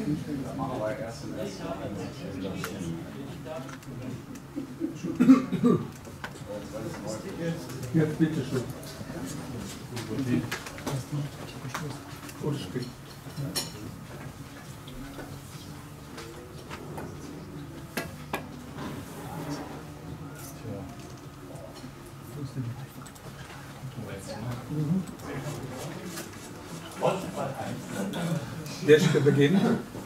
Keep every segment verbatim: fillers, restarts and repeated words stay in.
Jetzt bitte schön. Oh, das geht. Wer ist beginnen?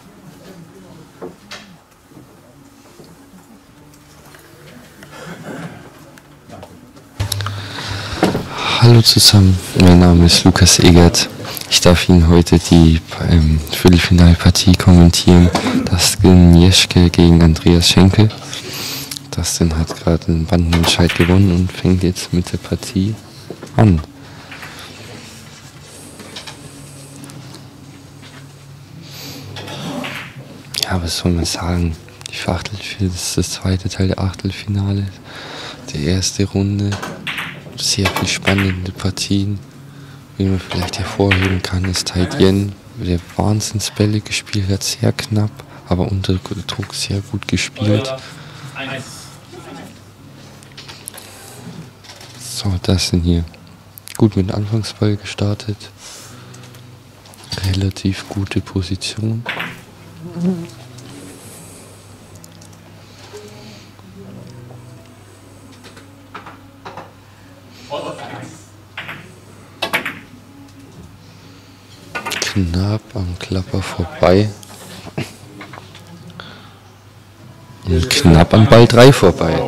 Hallo zusammen, mein Name ist Lukas Egert. Ich darf Ihnen heute die ähm, Viertelfinalpartie kommentieren. Dustin Jeschke gegen Andreas Schenkel. Dustin hat gerade einen Bandenentscheid gewonnen und fängt jetzt mit der Partie an. Ja, was soll man sagen? Die Achtelfinale, das ist das zweite Teil der Achtelfinale. Die erste Runde. Sehr viel spannende Partien. Wie man vielleicht hervorheben kann, ist Tai Yen, der Wahnsinnsbälle gespielt hat, sehr knapp, aber unter Druck sehr gut gespielt. So, das sind hier gut mit dem Anfangsball gestartet. Relativ gute Position. Knapp am Klapper vorbei. Und knapp am Ball drei vorbei.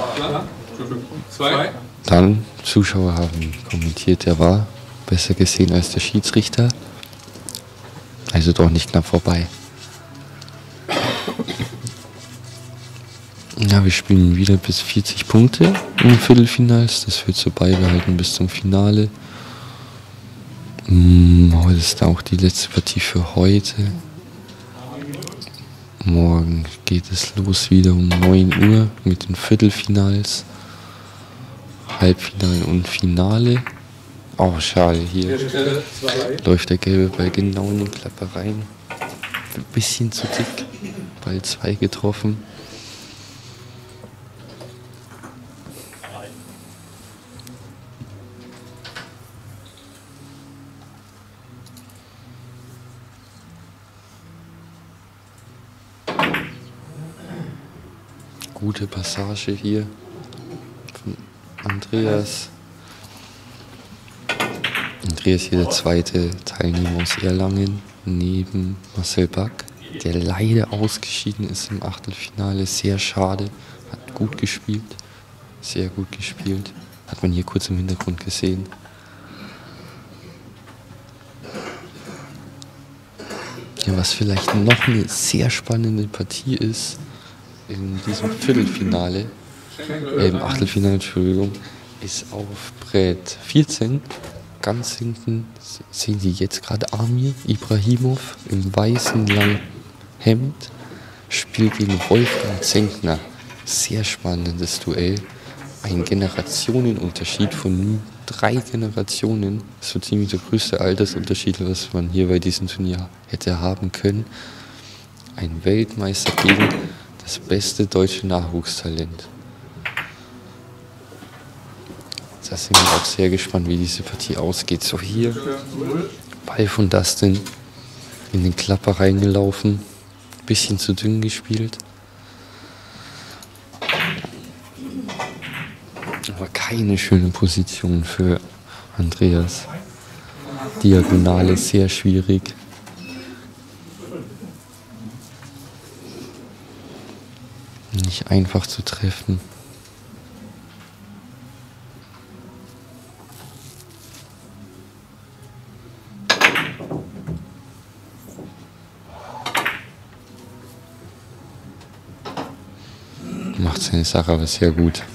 Dann, Zuschauer haben kommentiert, er war besser gesehen als der Schiedsrichter. Also doch nicht knapp vorbei. Ja, wir spielen wieder bis vierzig Punkte im Viertelfinals. Das wird so beibehalten bis zum Finale. Heute ist auch die letzte Partie für heute. Morgen geht es los wieder um neun Uhr mit den Viertelfinals, Halbfinale und Finale. Oh, schade, hier läuft der gelbe Ball genau in den Klapper rein. Ein bisschen zu dick, Ball zwei getroffen. Gute Passage hier von Andreas. Andreas hier der zweite Teilnehmer aus Erlangen, neben Marcel Back, der leider ausgeschieden ist im Achtelfinale. Sehr schade, hat gut gespielt, sehr gut gespielt. Hat man hier kurz im Hintergrund gesehen. Ja, was vielleicht noch eine sehr spannende Partie ist, in diesem Viertelfinale, äh, im Achtelfinale, Entschuldigung, ist auf Brett vierzehn, ganz hinten, sehen Sie jetzt gerade Amir Ibrahimov im weißen langen Hemd, spielt gegen Wolfgang Zenkner. Sehr spannendes Duell. Ein Generationenunterschied von drei Generationen. Das wird ziemlich der größte Altersunterschied, was man hier bei diesem Turnier hätte haben können. Ein Weltmeister gegen das beste deutsche Nachwuchstalent. Da sind wir auch sehr gespannt, wie diese Partie ausgeht. So, hier Ball von Dustin in den Klapper reingelaufen. Bisschen zu dünn gespielt. Aber keine schöne Position für Andreas. Diagonale sehr schwierig. Nicht einfach zu treffen. Macht seine Sache aber sehr gut.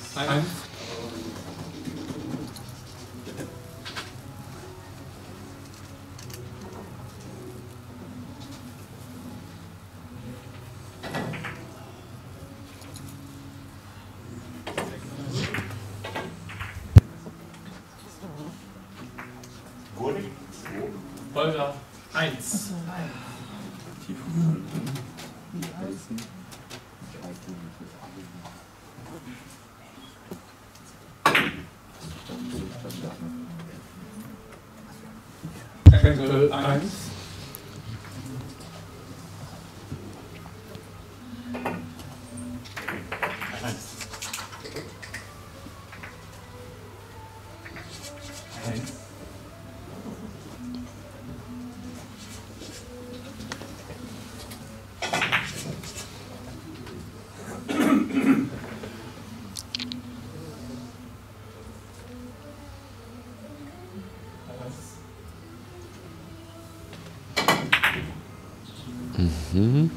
Folger eins. Schenkel eins. Mhm.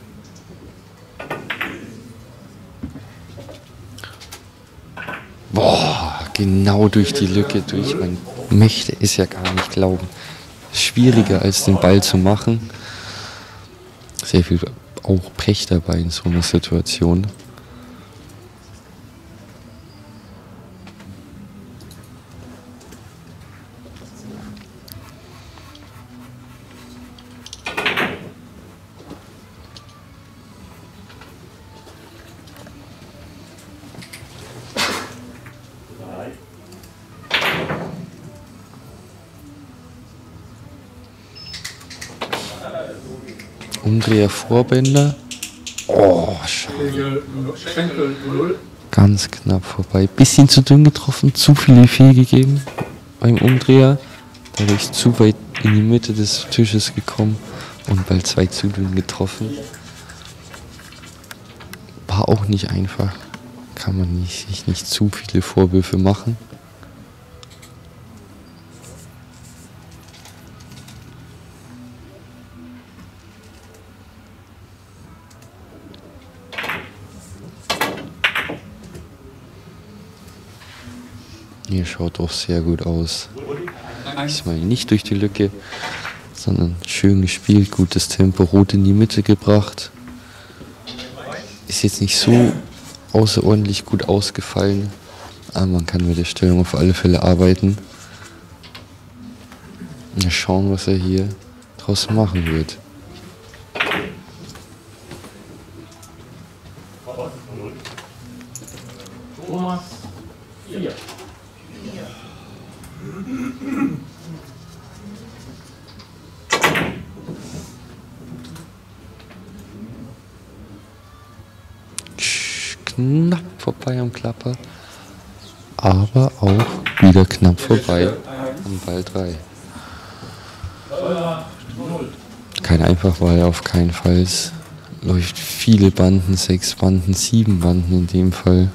Boah, genau durch die Lücke durch. Man möchte es ja gar nicht glauben. Schwieriger als den Ball zu machen. Sehr viel auch Pech dabei in so einer Situation. Umdreher Vorbänder. Oh, schade. Schenkel null. Ganz knapp vorbei. Bisschen zu dünn getroffen, zu viele Fehl gegeben beim Umdreher. Dadurch zu weit in die Mitte des Tisches gekommen und Ball zwei zu dünn getroffen. War auch nicht einfach. Kann man nicht, sich nicht zu viele Vorwürfe machen. Hier schaut doch sehr gut aus. Diesmal nicht durch die Lücke, sondern schön gespielt, gutes Tempo, rot in die Mitte gebracht. Ist jetzt nicht so außerordentlich gut ausgefallen, aber man kann mit der Stellung auf alle Fälle arbeiten. Mal schauen, was er hier draus machen wird. Thomas vier. Knapp vorbei am Klapper, aber auch wieder knapp vorbei am Ball drei. Kein Einfachwahl auf keinen Fall. Es läuft viele Banden, sechs Banden, sieben Banden in dem Fall.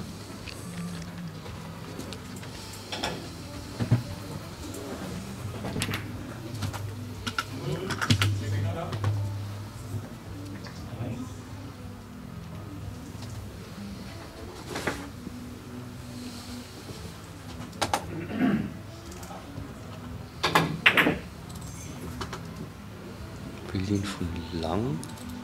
Bildung von lang.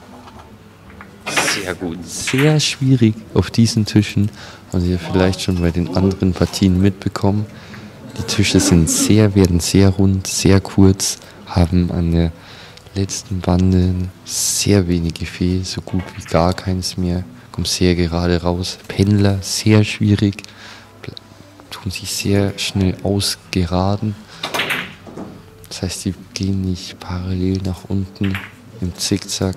Sehr gut, sehr schwierig auf diesen Tischen. Haben Sie ja vielleicht schon bei den anderen Partien mitbekommen. Die Tische sind sehr, werden sehr rund, sehr kurz, haben an der letzten Bande sehr wenige Fehl, so gut wie gar keins mehr. Kommt sehr gerade raus. Pendler, sehr schwierig, tun sich sehr schnell ausgeraden. Das heißt, die gehen nicht parallel nach unten im Zickzack.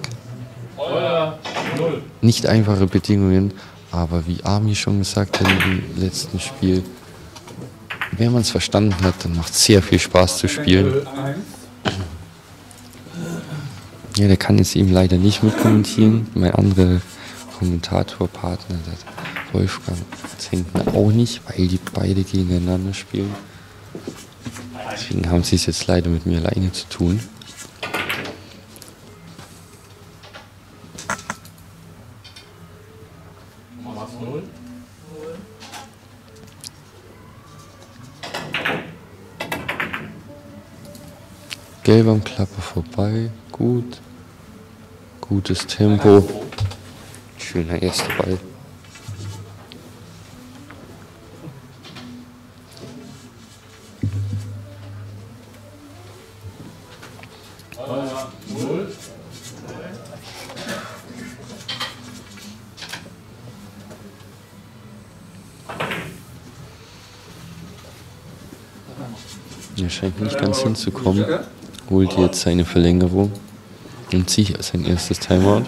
Nicht einfache Bedingungen, aber wie Armin schon gesagt hat im letzten Spiel, wenn man es verstanden hat, dann macht es sehr viel Spaß zu spielen. Ja, der kann jetzt eben leider nicht mitkommentieren. Mein anderer Kommentatorpartner, der Wolfgang, hinten auch nicht, weil die beide gegeneinander spielen. Deswegen haben sie es jetzt leider mit mir alleine zu tun. Gelb am Klapper vorbei, gut. Gutes Tempo. Schöner erster Ball. Er scheint nicht ganz hinzukommen. Holt jetzt seine Verlängerung und zieht sein erstes Timeout.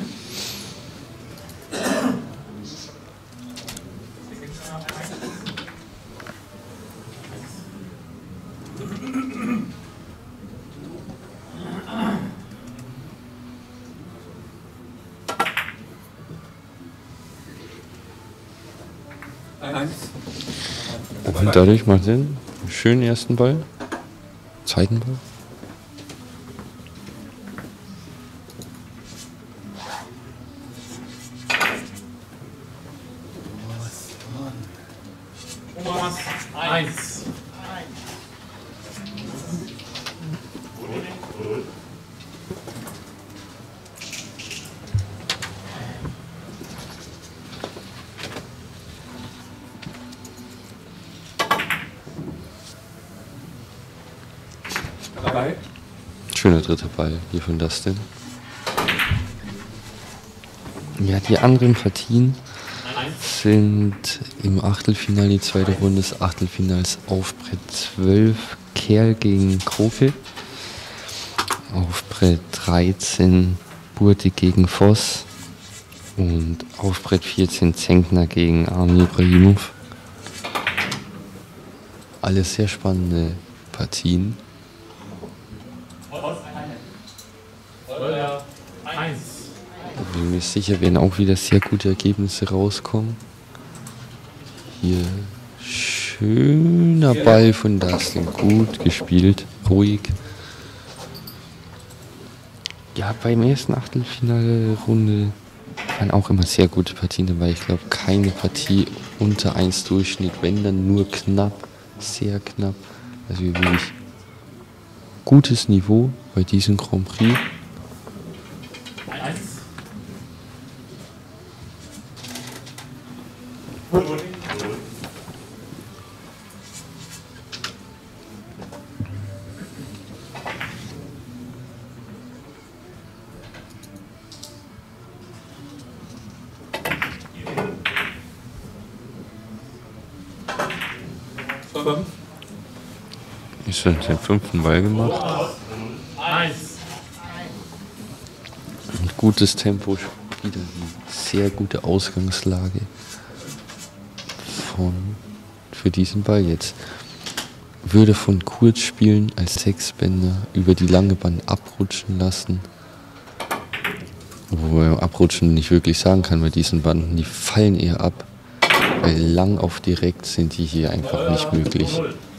Und dadurch macht er einen schönen ersten Ball. Zweiten Ball. Eins. Drei. Schöner dritter Ball hier von Dustin. Ja, die anderen Partien sind im Achtelfinale, die zweite Runde des Achtelfinals auf Brett zwölf, Kerl gegen Kroke. Auf Brett dreizehn, Burti gegen Voss. Und auf Brett vierzehn, Zenkner gegen Armin Ibrahimov. Alles sehr spannende Partien. Ich bin mir sicher, werden auch wieder sehr gute Ergebnisse rauskommen. Hier schöner Ball von Dustin, gut gespielt, ruhig. Ja, beim ersten Achtelfinale-Runde waren auch immer sehr gute Partien dabei. Ich glaube, keine Partie unter eins Durchschnitt, wenn dann nur knapp, sehr knapp. Also wirklich gutes Niveau bei diesem Grand Prix. Ist schon den fünften Ball gemacht. Und gutes Tempo, wieder eine sehr gute Ausgangslage von, für diesen Ball jetzt. Würde von Kurz spielen als Sechsbänder über die lange Bahn abrutschen lassen. Wo er abrutschen nicht wirklich sagen kann bei diesen Banden, die fallen eher ab. Weil lang auf direkt sind die hier einfach nicht möglich.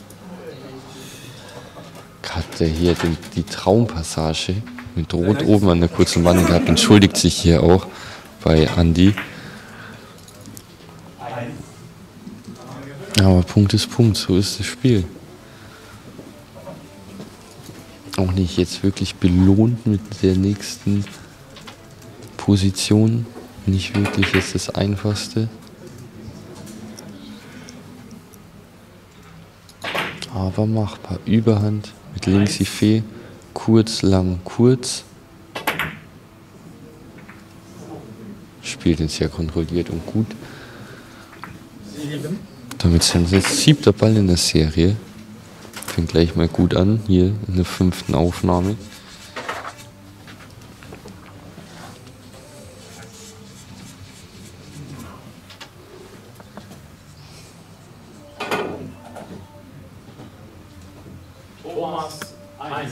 Hat er hier den, die Traumpassage mit Rot oben an der kurzen Bande gehabt, entschuldigt sich hier auch bei Andi. Aber Punkt ist Punkt, so ist das Spiel. Auch nicht jetzt wirklich belohnt mit der nächsten Position. Nicht wirklich jetzt das Einfachste. Aber machbar. Überhand mit links die Fee. Kurz, lang, kurz. Spielt ihn sehr kontrolliert und gut. Damit sind wir jetzt siebter Ball in der Serie. Fängt gleich mal gut an, hier in der fünften Aufnahme. Thomas eins.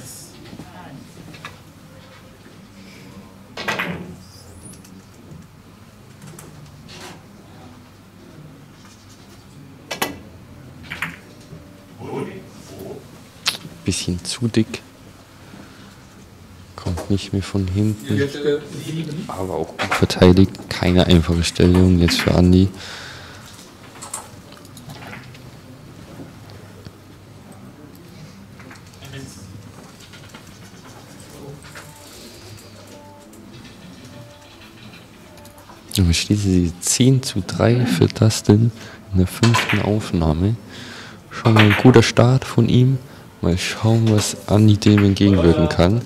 Bisschen zu dick. Kommt nicht mehr von hinten. Aber auch gut verteidigt. Keine einfache Stellung jetzt für Andi. Und es steht sie zehn zu drei für Dustin in der fünften Aufnahme. Schon mal ein guter Start von ihm. Mal schauen, was Andi dem entgegenwirken kann.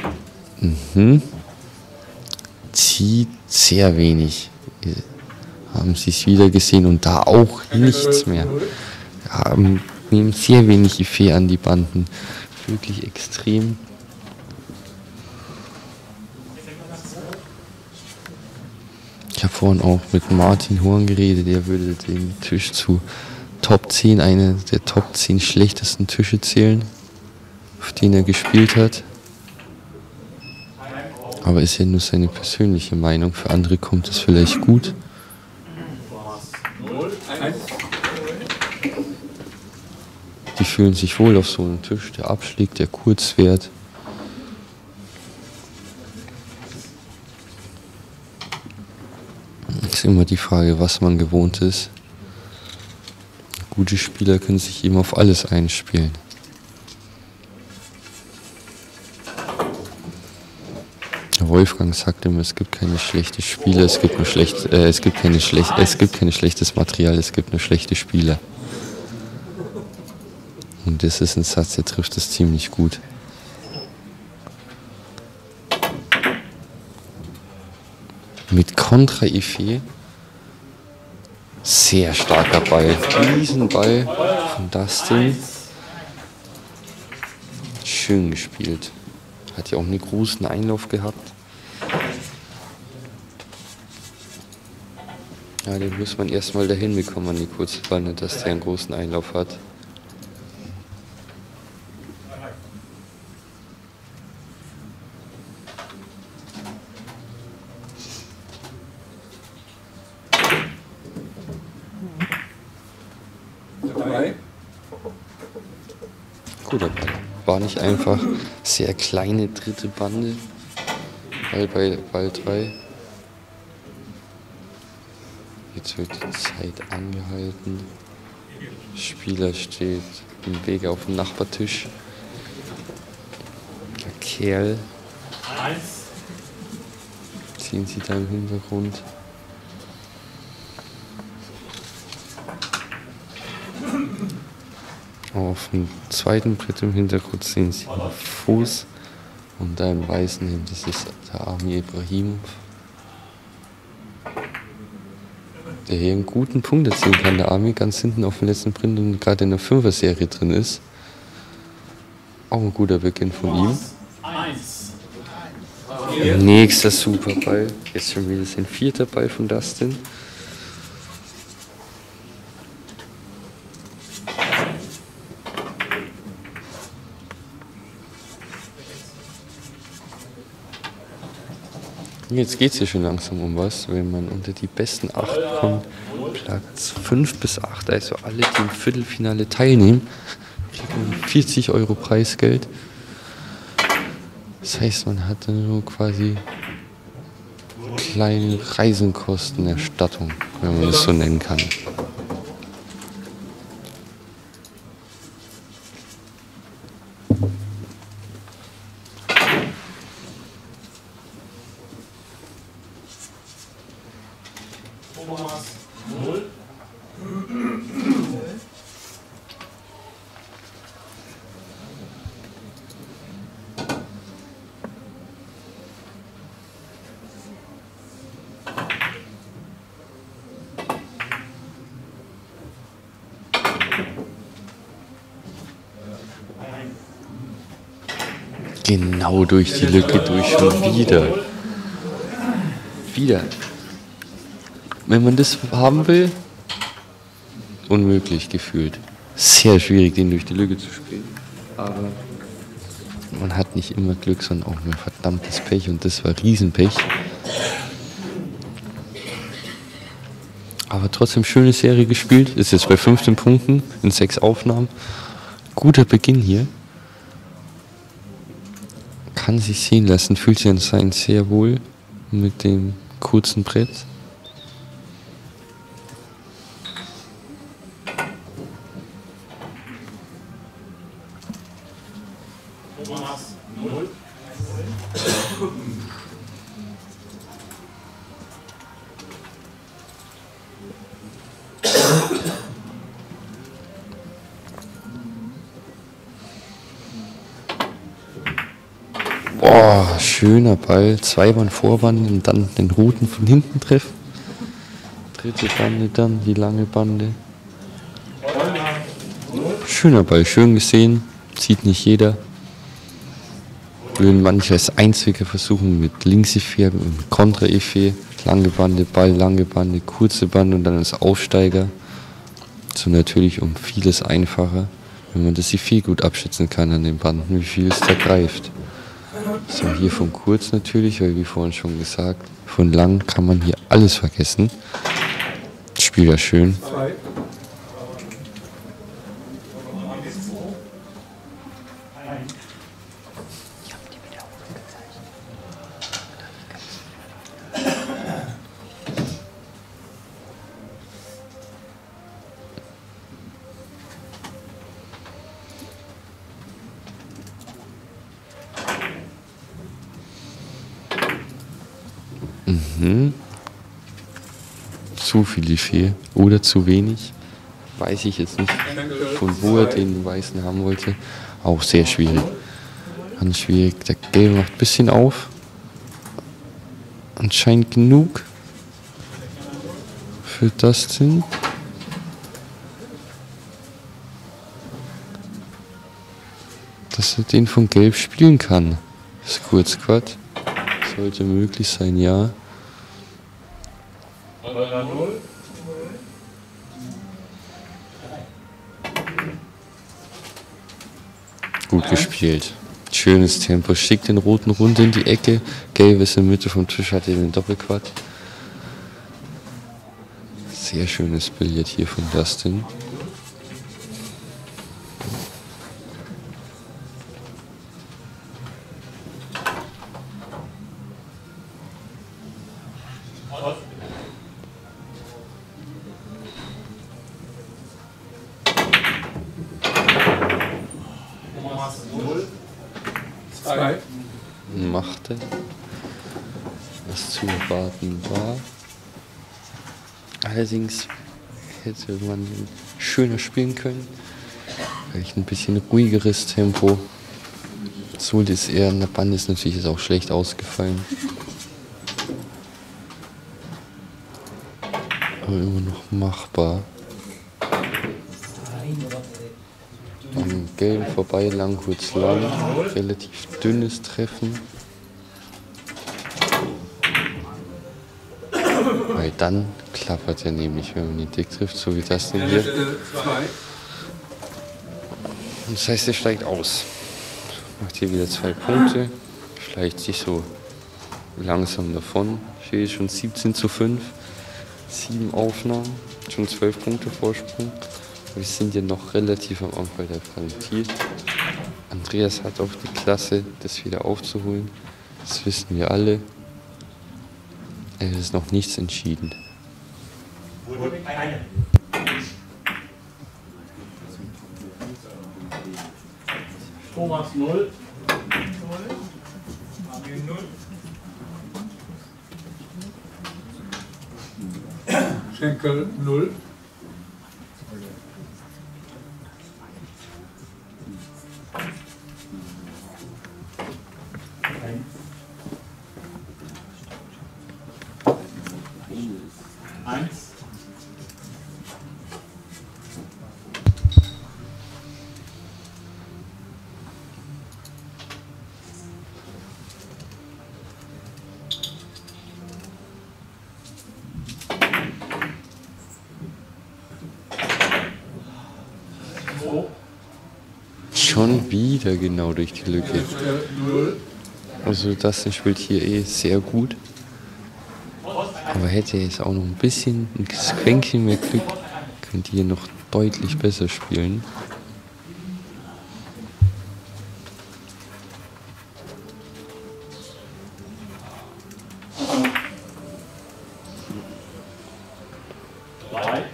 Mhm. Zieht sehr wenig. haben sie es wieder gesehen und da auch nichts mehr. Haben nehmen sehr wenig Effet an die Banden. Wirklich extrem. Ich habe vorhin auch mit Martin Horn geredet, der würde den Tisch zu Top zehn, eine der Top zehn schlechtesten Tische zählen, auf denen er gespielt hat. Aber ist ja nur seine persönliche Meinung. Für andere kommt es vielleicht gut. Die fühlen sich wohl auf so einem Tisch, der abschlägt, der kurz währt. Ist immer die Frage, was man gewohnt ist. Gute Spieler können sich eben auf alles einspielen. Wolfgang sagt immer, es gibt keine schlechten Spieler, es gibt nur schlecht, äh, es gibt keine schlecht, es gibt kein schlechtes Material, es gibt nur schlechte Spieler. Und das ist ein Satz, der trifft das ziemlich gut. Mit Kontra-Effet. Sehr starker Ball. Riesenball von Dustin. Schön gespielt. Hat ja auch einen großen Einlauf gehabt. Ja, den muss man erstmal dahin bekommen an die kurze Bande, dass der einen großen Einlauf hat. Guter Ball. War nicht einfach. Sehr kleine dritte Bande. Ball bei Ball drei. Jetzt wird die Zeit angehalten. Spieler steht im Weg auf dem Nachbartisch. Der Kerl. Sehen Sie da im Hintergrund. Auf dem zweiten Brett im Hintergrund sehen Sie einen Fuß und da im weißen Hemd, das ist der Amir Ibrahimov, der hier einen guten Punkt erzielen kann. Der Amir ganz hinten auf dem letzten Brett und gerade in der Fünfer-Serie drin ist. Auch ein guter Beginn von ihm. Nächster Superball. Jetzt schon wieder sein vierter Ball von Dustin. Jetzt geht es hier schon langsam um was, wenn man unter die besten acht kommt. Platz fünf bis acht, also alle, die im Viertelfinale teilnehmen, kriegen vierzig Euro Preisgeld. Das heißt, man hat dann nur quasi kleine Reisenkostenerstattung, wenn man das so nennen kann. Genau durch die Lücke durch, schon wieder. Wieder. Wenn man das haben will, unmöglich gefühlt. Sehr schwierig, den durch die Lücke zu spielen. Aber man hat nicht immer Glück, sondern auch ein verdammtes Pech und das war Riesenpech. Aber trotzdem schöne Serie gespielt. Ist jetzt bei fünfzehn Punkten in sechs Aufnahmen. Guter Beginn hier. Kann sich sehen lassen, fühlt sich anscheinend sehr wohl mit dem kurzen Brett. Boah, schöner Ball. Zwei Bahn Vorbahn und dann den Routen von hinten treffen. Dritte Bande dann, die lange Bande. Schöner Ball, schön gesehen. Sieht nicht jeder. Würden manche als Einzwicker versuchen mit Links-Effet, mit Kontra-Effet. Lange Bande, Ball, lange Bande, kurze Bande und dann als Aufsteiger. So natürlich um vieles einfacher, wenn man das Effet gut abschätzen kann an den Banden, wie viel es da greift. So, hier von kurz natürlich, weil wie vorhin schon gesagt, von lang kann man hier alles vergessen. Spielt ja schön. Mhm. Zu viel Effet oder zu wenig. Weiß ich jetzt nicht, von wo er den Weißen haben wollte. Auch sehr schwierig. Ganz schwierig. Der Gelbe macht ein bisschen auf. Anscheinend genug für Dustin. Dass er den von Gelb spielen kann. Das Kurzquad. Sollte möglich sein, ja. Gut gespielt. Schönes Tempo. Schickt den roten runter in die Ecke. Gelb ist in der Mitte vom Tisch, hat den Doppelquad. Sehr schönes Billard hier von Dustin. Machte, was zu erwarten war. Allerdings hätte man schöner spielen können. Vielleicht ein bisschen ruhigeres Tempo. So ist er an der Bande ist natürlich ist auch schlecht ausgefallen. Aber immer noch machbar. Am Gelben vorbei, lang, kurz, lang. Relativ dünnes Treffen. Weil dann klappert er nämlich, wenn man ihn dick trifft, so wie das denn hier. Und das heißt, er steigt aus. Macht hier wieder zwei Punkte. Schleicht sich so langsam davon. Steht schon siebzehn zu fünf. Sieben Aufnahmen. Schon zwölf Punkte Vorsprung. Wir sind ja noch relativ am Anfang der Partie. Andreas hat auch die Klasse, das wieder aufzuholen. Das wissen wir alle. Es ist noch nichts entschieden. Thomas null. Schenkel null. Eins. Schon wieder genau durch die Lücke. Also das spielt hier eh sehr gut. Aber hätte er jetzt auch noch ein bisschen, ein Quäntchen mehr Glück, könnte hier noch deutlich besser spielen. Drei.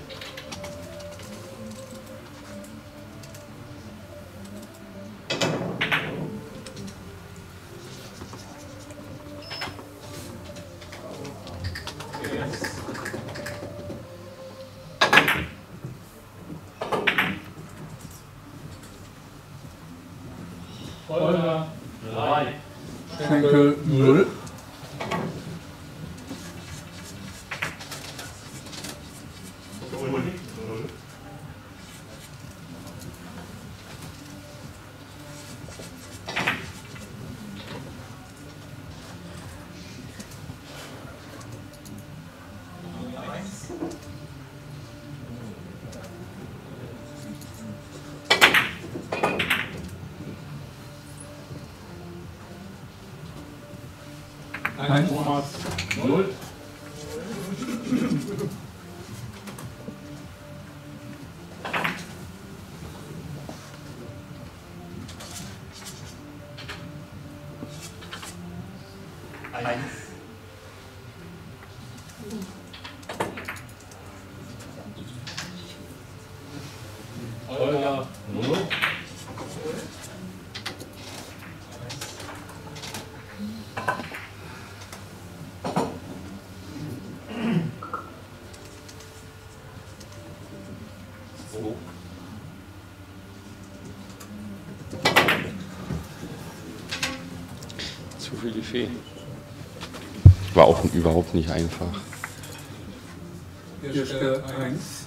Holger drei. Schenkel null. Thomas null. Eins. Holger null. Zu viele Fee. War auch überhaupt nicht einfach. Hier Stelle eins.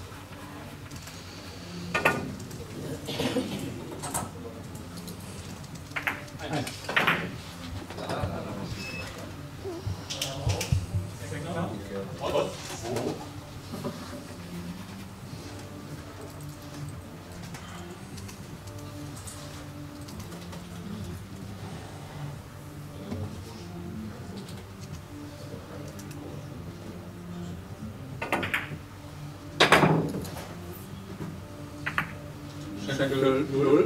Schenkel null.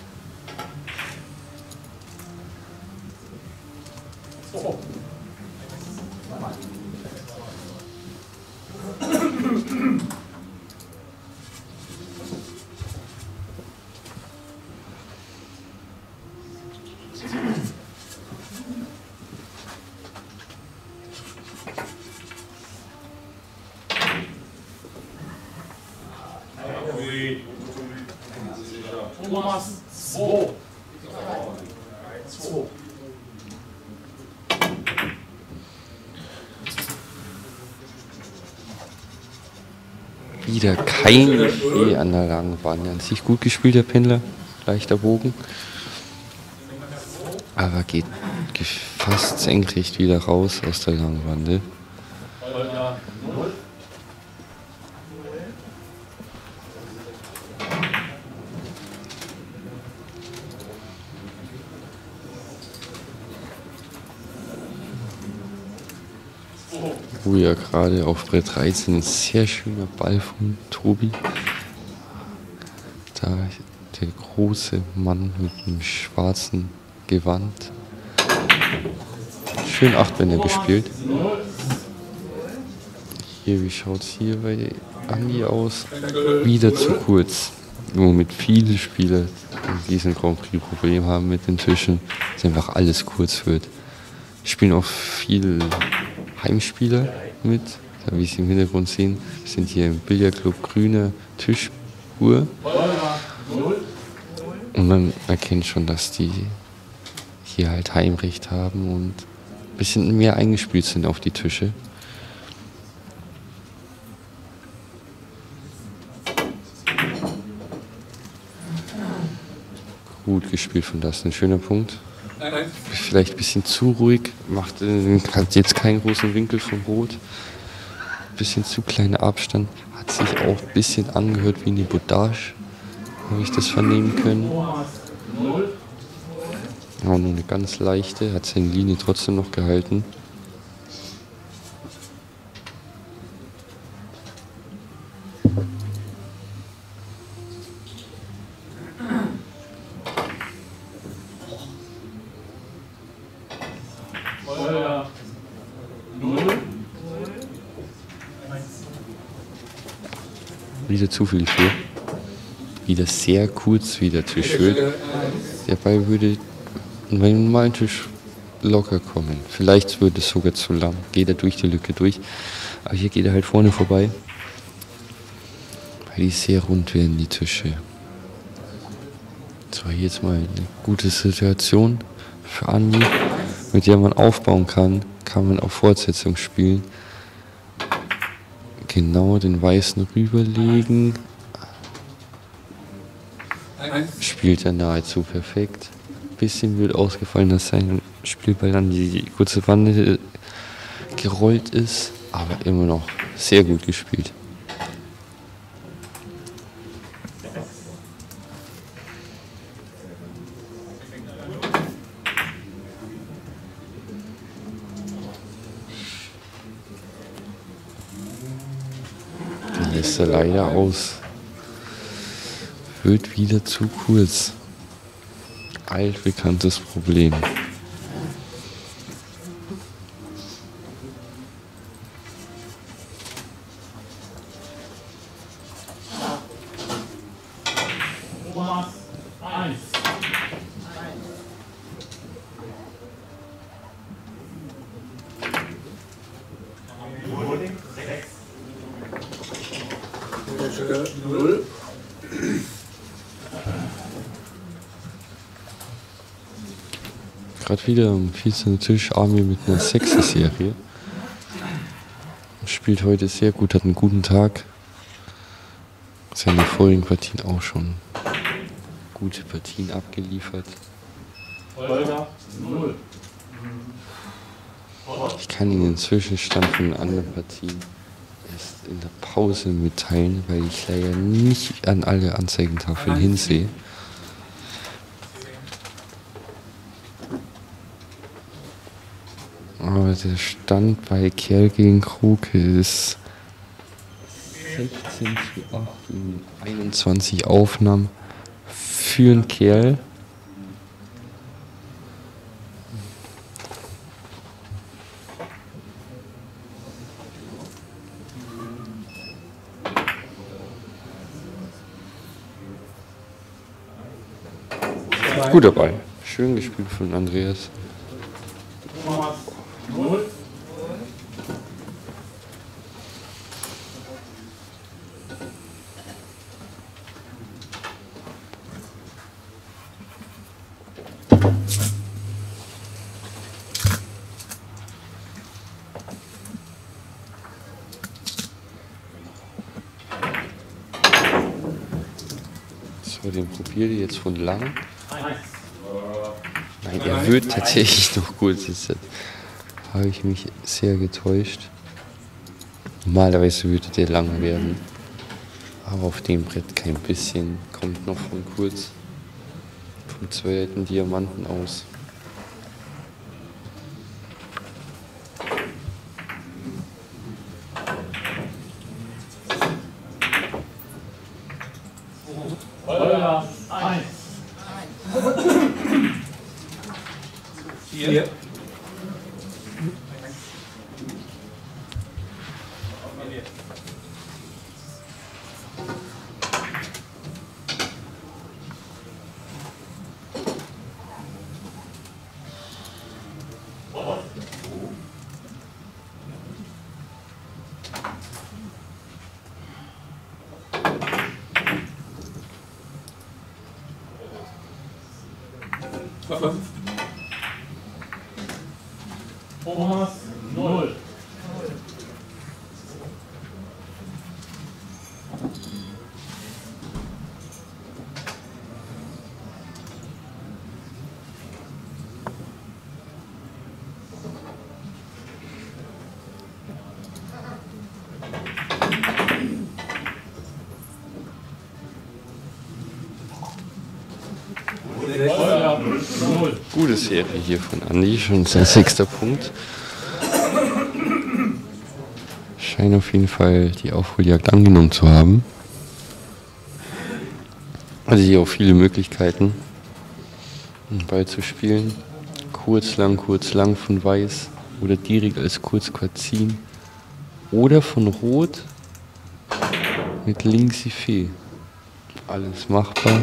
Oh. Thomas zwei. zwei. Wieder kein Fee an der langen Bande. An sich gut gespielt, der Pendler. Leichter Bogen. Aber geht fast senkrecht wieder raus aus der langen Bande. Holger null. Oh ja, gerade auf Brett dreizehn ein sehr schöner Ball von Tobi. Da der große Mann mit dem schwarzen Gewand. Schön Achtbänder gespielt. Hier, wie schaut es hier bei Andi aus? Wieder zu kurz. Womit viele Spieler in diesem Grand Prix Problem haben mit den Tischen, dass einfach alles kurz wird. Spielen auch viel Heimspieler mit, wie Sie im Hintergrund sehen. Wir sind hier im Billardclub Grüner Tischuhr. Und man erkennt schon, dass die hier halt Heimrecht haben und ein bisschen mehr eingespielt sind auf die Tische. Gut gespielt von das, ein schöner Punkt. Vielleicht ein bisschen zu ruhig, macht äh, hat jetzt keinen großen Winkel vom Rot. Ein bisschen zu kleiner Abstand, hat sich auch ein bisschen angehört wie eine Bordage, habe ich das vernehmen können. Auch nur eine ganz leichte, hat seine Linie trotzdem noch gehalten. Holger null. Wieder zu viel für. Wieder sehr kurz wie der Tisch wird. Der Ball würde an meinem normalen Tisch locker kommen. Vielleicht wird es sogar zu lang. Geht er durch die Lücke durch. Aber hier geht er halt vorne vorbei. Weil die sehr rund werden, die Tische. Das war jetzt mal eine gute Situation für Andi, mit der man aufbauen kann. Kann man auf Fortsetzung spielen. Genau den Weißen rüberlegen. Spielt er nahezu perfekt. Ein bisschen wird ausgefallen, dass sein Spielball an die kurze Bande gerollt ist, aber immer noch sehr gut gespielt. lässt er leider aus. Wird wieder zu kurz. Altbekanntes Problem. Thomas eins. Schenkel null. Gerade wieder am vierzehnten Tisch Army mit einer Sechser-Serie. Spielt heute sehr gut, hat einen guten Tag. Seine vorigen Partien auch schon gute Partien abgeliefert. Holger null. Ich kann Ihnen den Zwischenstand von den anderen Partien erst in der Pause mitteilen, weil ich leider nicht an alle Anzeigentafeln hinsehe. Aber der Stand bei Kerl gegen Kroke ist sechzehn zu acht in einundzwanzig Aufnahmen für den Kerl. Guter Ball. Schön gespielt von Andreas. Thomas null. So, den probiere ich jetzt von lang. eins. Nein, er wird tatsächlich noch gut. Jetzt habe ich mich sehr getäuscht. Normalerweise würde der lang werden. Aber auf dem Brett kein bisschen. Kommt noch von kurz. Vom zweiten Diamanten aus. Holger eins. Vier. Fünf. Thomas null. Holger null. Gute Serie hier von Andi, schon sein sechster Punkt. Scheint auf jeden Fall die Aufholjagd angenommen zu haben. Also hier auch viele Möglichkeiten, den Ball zu spielen. Kurz, lang, kurz, lang von Weiß oder direkt als Kurzquad ziehen. Oder von Rot mit links die Fee. Alles machbar.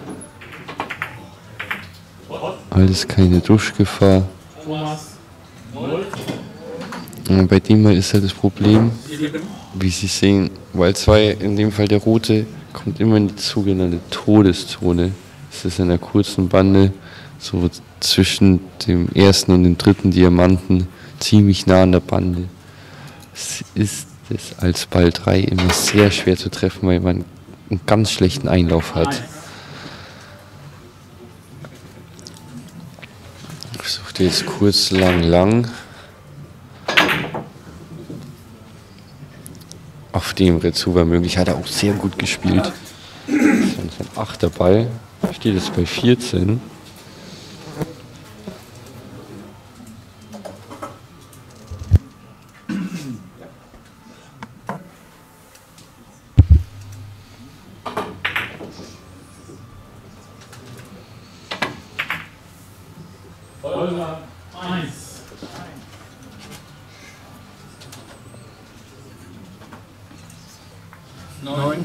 Alles keine Duschgefahr. Thomas null. Und bei dem Mal ist halt das Problem, Sieben. wie Sie sehen, weil zwei, in dem Fall der Rote, kommt immer in die sogenannte Todeszone. Das ist in der kurzen Bande, so zwischen dem ersten und dem dritten Diamanten, ziemlich nah an der Bande. Es ist es als Ball drei immer sehr schwer zu treffen, weil man einen ganz schlechten Einlauf hat. eins. Ich versuche jetzt kurz, lang, lang. Auf dem Retsu war möglich, hat er auch sehr gut gespielt. Das ist ein achter Ball. Steht jetzt bei vierzehn. Holger eins. neun,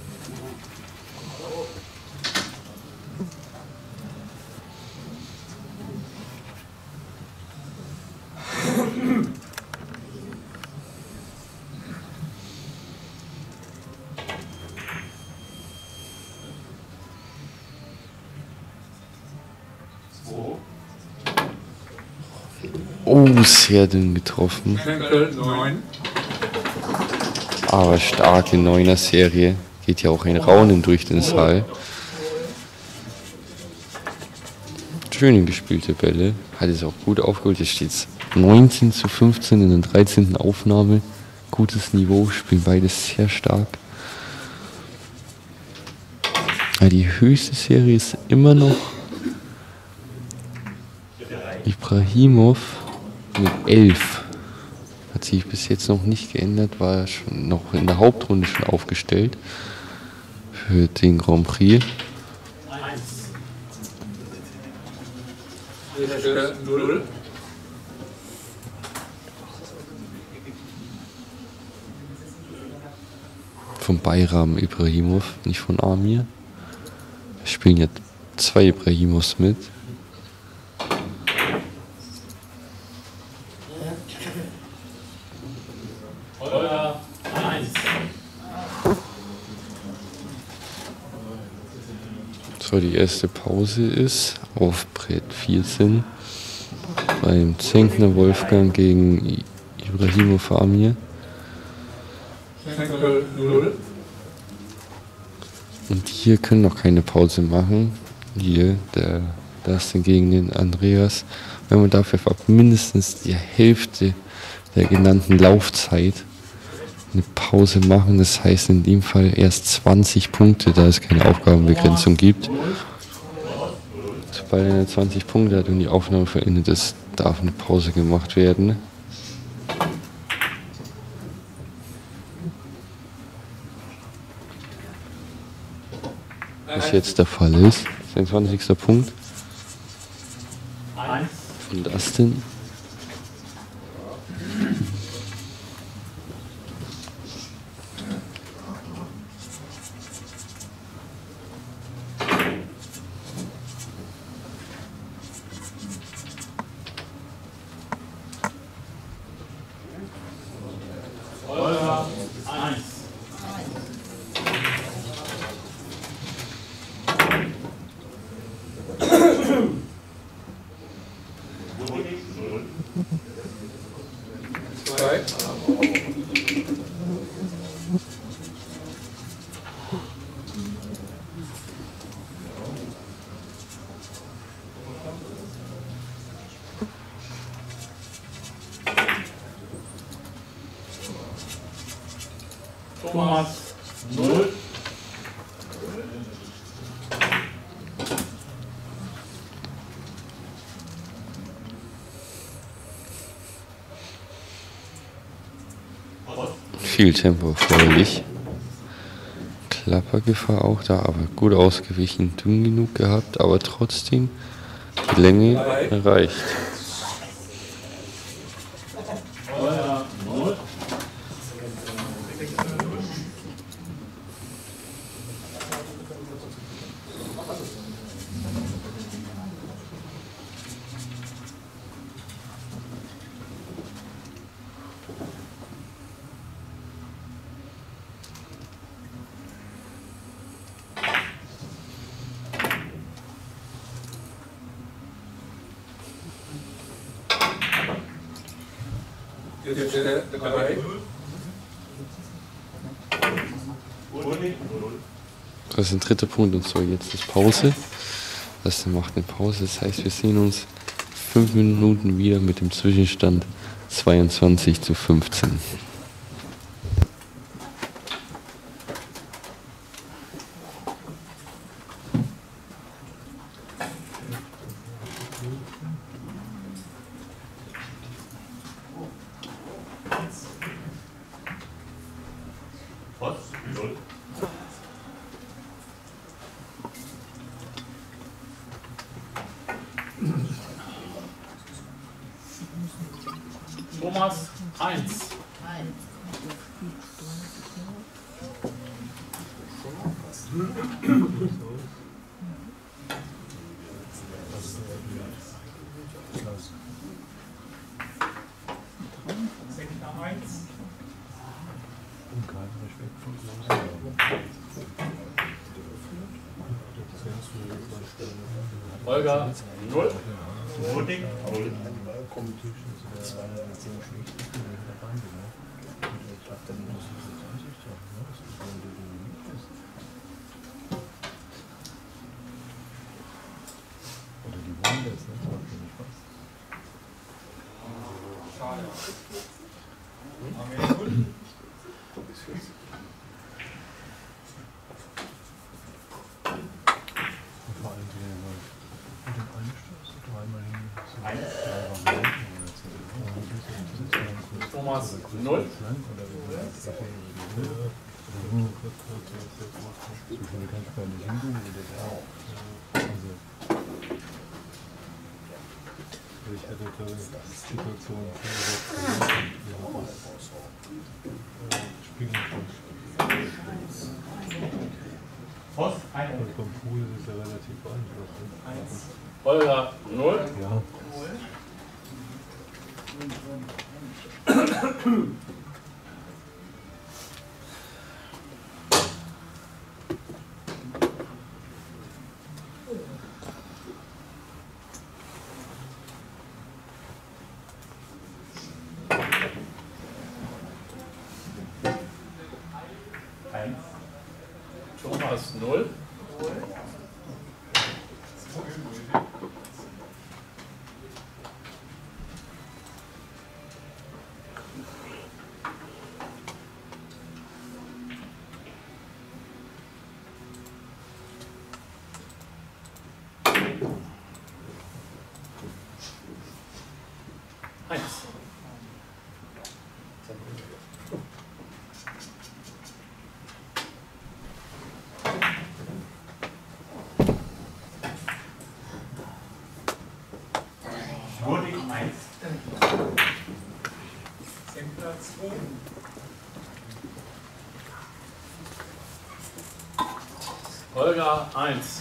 Oh, sehr dünn getroffen. Schenkel neun, Aber starke Neuner-Serie. Geht ja auch ein Raunen durch den Saal. Schön gespielte Bälle. Hat es auch gut aufgeholt. Jetzt steht es neunzehn zu fünfzehn in der dreizehnten Aufnahme. Gutes Niveau, spielen beides sehr stark. Ja, die höchste Serie ist immer noch Ibrahimov mit elf. Hat sich bis jetzt noch nicht geändert, war er schon noch in der Hauptrunde schon aufgestellt für den Grand Prix. Schenkel null, Von Bayram Ibrahimov, nicht von Amir. Es spielen ja zwei Ibrahimovs mit. Holger eins. So, die erste Pause ist auf Brett vierzehn beim Zenkner Wolfgang gegen I- Ibrahimov Amir. Schenkel null, Und hier können noch keine Pause machen. Hier, der Dustin gegen den Andreas. Wenn man dafür ab mindestens die Hälfte der genannten Laufzeit eine Pause machen. Das heißt in dem Fall erst zwanzig Punkte, da es keine Aufgabenbegrenzung gibt. Sobald er zwanzig Punkte hat und die Aufnahme verendet ist, darf eine Pause gemacht werden. Was jetzt der Fall ist. sechsundzwanzigster Punkt eins. von Dustin. Holger eins. zwei, Thomas null. Viel Tempo erforderlich. Klappergefahr auch da, aber gut ausgewichen, dünn genug gehabt, aber trotzdem die Länge erreicht. Holger null. jetzt der drei, Das ist ein dritter Punkt und so, jetzt ist Pause. Das macht eine Pause, das heißt, wir sehen uns fünf Minuten wieder mit dem Zwischenstand zweiundzwanzig zu fünfzehn. Was? Null. Thomas, eins. Holger, null. Mutig, null. Thomas, null. Ich hätte die Situation Voss, eins. beim Pool ist es ja relativ einfach. Holger, null. Ja. Eins. Thomas, null. Eins. Mutig, eins. Holger, eins.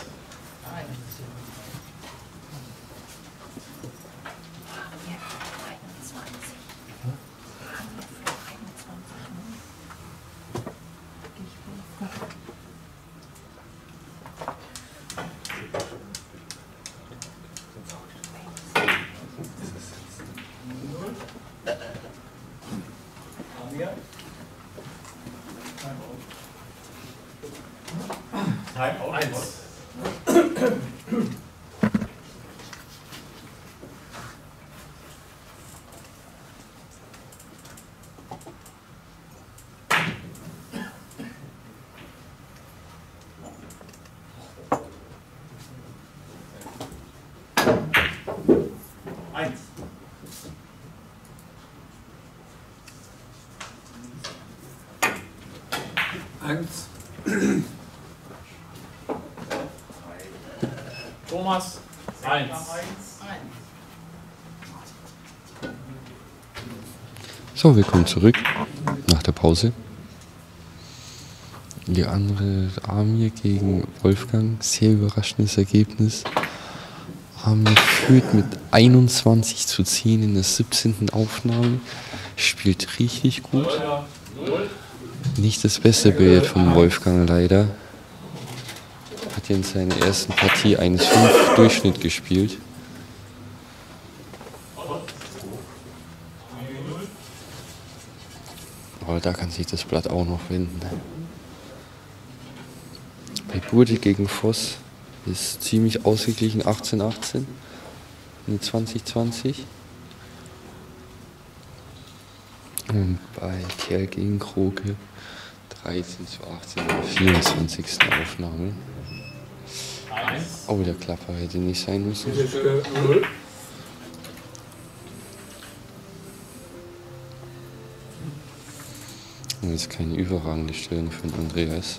Timeout. Eins. Eins. Eins. Thomas, eins. So, willkommen zurück nach der Pause. Die andere Amir gegen Wolfgang, sehr überraschendes Ergebnis. Amir führt mit einundzwanzig zu zehn in der siebzehnten Aufnahme, spielt richtig gut. Holger, null. Nicht das beste Bild von Wolfgang leider. Hat in seiner ersten Partie eins Komma fünf Durchschnitt gespielt. Aber da kann sich das Blatt auch noch wenden. Bei Burde gegen Voss ist ziemlich ausgeglichen, achtzehn achtzehn in zwanzig zwanzig. Und bei Kerl gegen Kroke dreizehn zu achtzehn in der vierundzwanzigsten Aufnahme. Eins. Oh, der Klapper hätte nicht sein müssen. Das ist äh, null. Und jetzt keine überragende Stellung für den Andreas.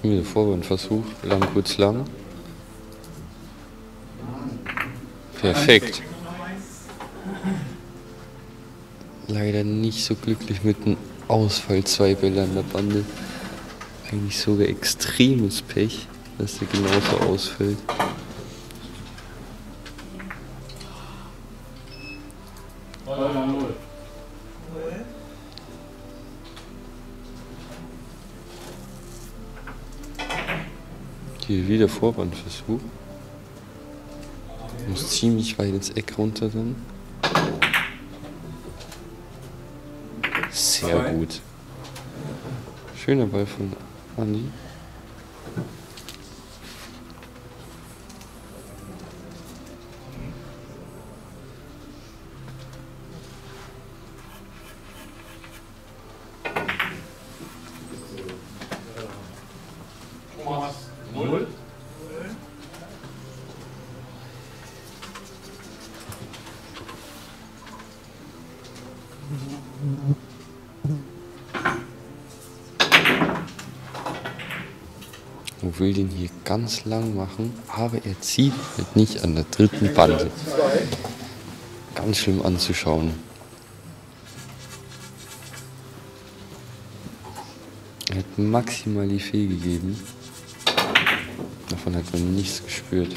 Schon wieder Vorwandversuch. Lang, kurz, lang. Perfekt. Leider nicht so glücklich mit dem Ausfall. Zwei Bälle an der Bande. Eigentlich sogar extremes Pech, dass der genauso ausfällt. null. Hier wieder Vorwandversuch. Muss ziemlich weit ins Eck runter dann. Sehr gut. Schöner Ball von Andi. Thomas. null. Und will den hier ganz lang machen, aber er zieht halt nicht an der dritten Bande. Ganz schlimm anzuschauen. Er hat maximal die Fee gegeben. Davon hat man nichts gespürt.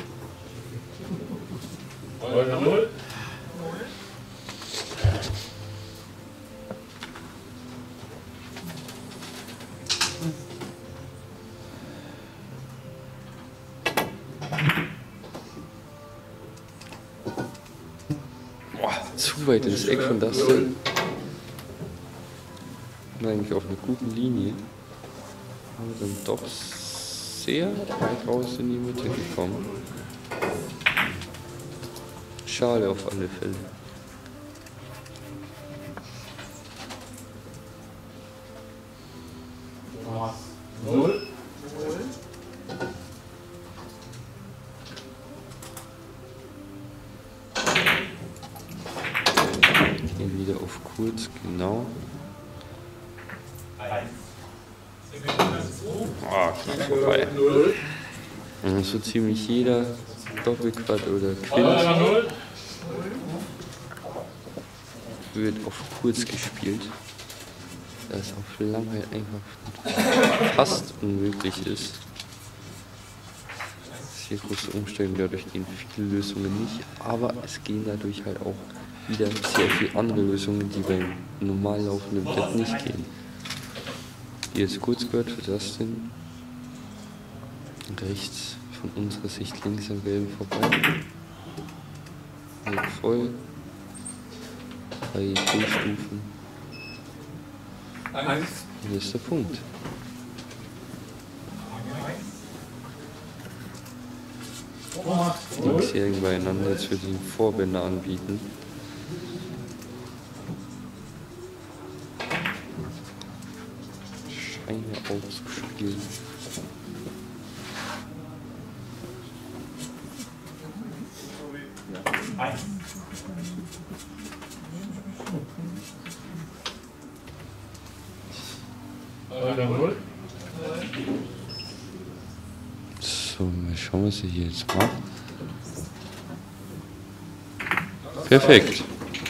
null. Boah, zu weit ins Eck von das denn. Eigentlich auf einer guten Linie. Aber dann doch sehr weit raus in die Mitte gekommen. Schade auf alle Fälle. Thomas. null. Gehen wieder auf kurz, genau. Ah, knapp vorbei. Und so ziemlich jeder Doppelquad oder Quint null. wird auf kurz gespielt. Da es auf lang halt einfach fast unmöglich ist. Sehr große Umstellung, dadurch gehen viele Lösungen nicht, aber es gehen dadurch halt auch wieder sehr viele andere Lösungen, die beim normal laufenden Brett nicht gehen. Hier ist Kurzquad für Dustin. Und rechts von unserer Sicht links am Gelben vorbei. Halb voll. Drei B-Stufen. Eins. Nächster Punkt. Die bisherigen beieinander, jetzt würde ich einen Vorbänder anbieten. Scheine ausgespielt. null. So, mal schauen, was er hier jetzt macht. Perfekt.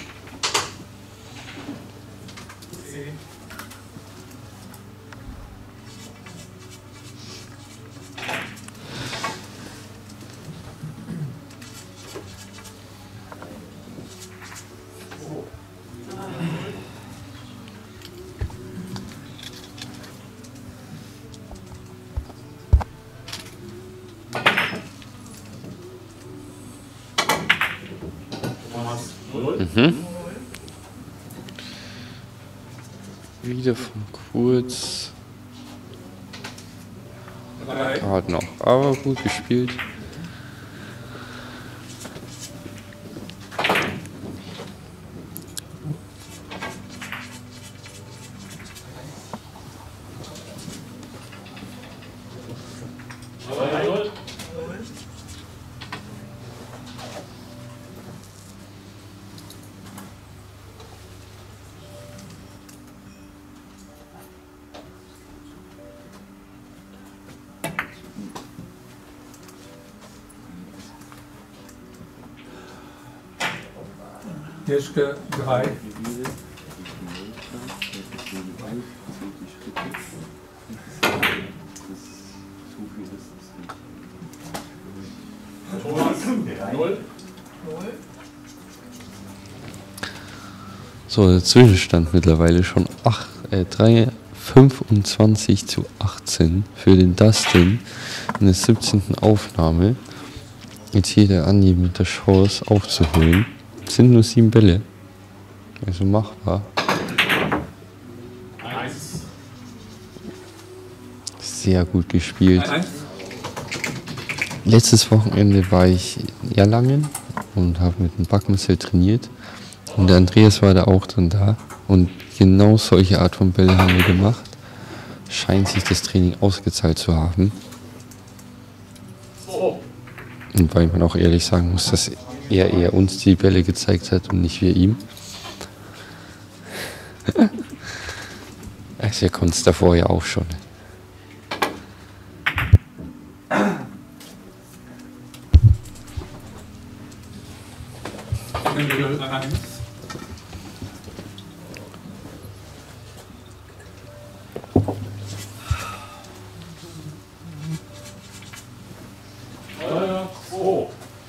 Mhm. Wieder von kurz. Gerade noch, aber gut gespielt. null. Jeschke drei. Thomas, null. So, der Zwischenstand mittlerweile schon acht, äh, drei, fünfundzwanzig zu achtzehn für den Dustin in der siebzehnten Aufnahme. Jetzt hier der Andi mit der Chance aufzuholen. Es sind nur sieben Bälle. Also machbar. Eins. Sehr gut gespielt. Eins. Letztes Wochenende war ich in Erlangen und habe mit dem Backmesser trainiert. Und der Andreas war da auch dann da. Und genau solche Art von Bälle haben wir gemacht. Scheint sich das Training ausgezahlt zu haben. Und weil man auch ehrlich sagen muss, dass er eher uns die Bälle gezeigt hat und nicht wir ihm. Also er konnte es davor ja auch schon. Eins. Zwei. Zwei.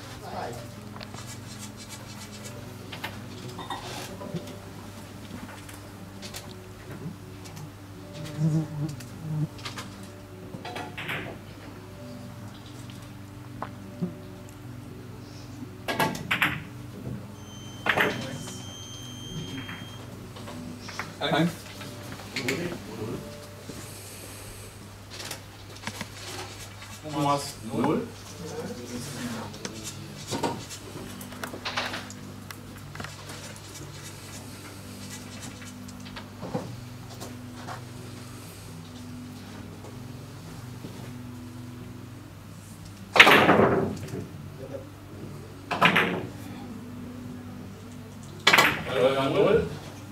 Eins. Thomas, null. Äh, null.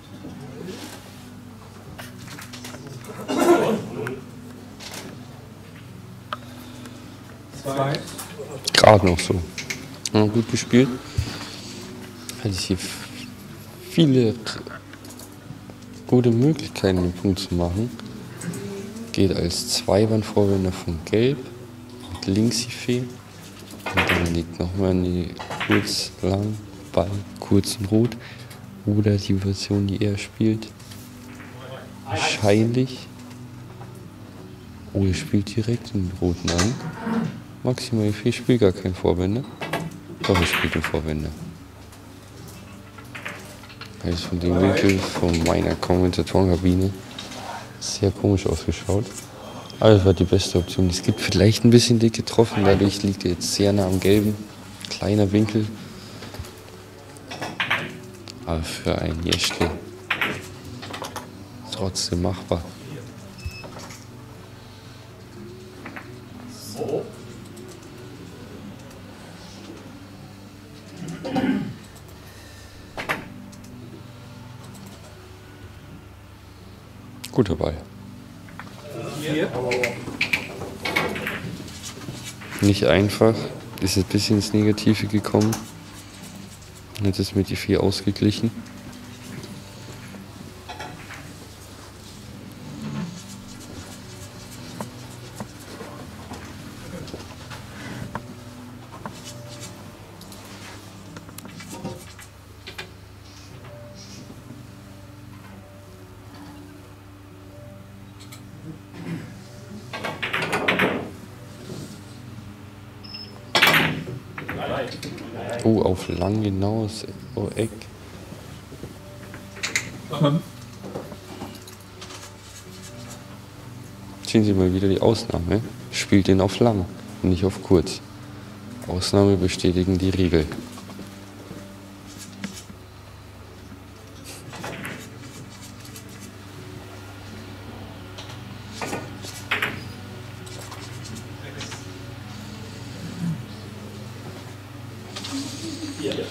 Zwei. Gerade noch so. Ja, gut gespielt. Hatte ich hier viele gute Möglichkeiten, den Punkt zu machen. Geht als Zweiband-Vorwender von Gelb mit Linksifee. Und dann liegt nochmal die kurz, lang, Ball, kurz und rot. Oder die Version, die er spielt. Wahrscheinlich. Oh, er spielt direkt den roten an. Maximal vier spielt gar kein Vorwender. Doch, er spielt den Vorwender. Weil es von dem Winkel von meiner Kommentatorenkabine sehr komisch ausgeschaut. Aber das war die beste Option. Es gibt vielleicht ein bisschen dick getroffen, dadurch liegt er jetzt sehr nah am Gelben. Kleiner Winkel. Aber für einen Jeschke trotzdem machbar. So. Guter Ball. Vier. Nicht einfach. Ist ein bisschen ins Negative gekommen. Hat es mit die vier ausgeglichen. Oh, auf lang hinaus. Oh, Eck. Fünf. Ziehen Sie mal wieder die Ausnahme. Spielt den auf lang, nicht auf kurz. Ausnahme bestätigen die Regel. Vier.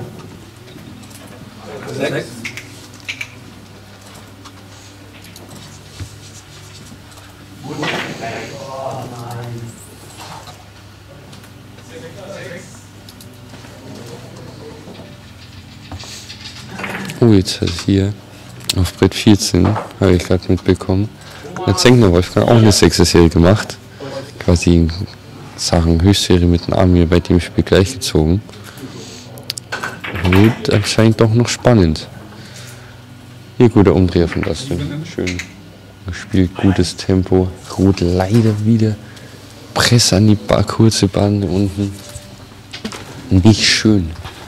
Sechs. Oh, jetzt hat hier auf Brett vierzehn, habe ich gerade mitbekommen, hat Senkner Wolfgang auch eine sechser-Serie gemacht. Quasi in Sachen Höchstserie mit dem Armin bei dem Spiel gleichgezogen. Wird anscheinend doch noch spannend. Hier guter Umdreher von Dustin. Schön gespielt, gutes Tempo. Rot leider wieder. Press an die Bar, kurze Bande unten. Nicht schön.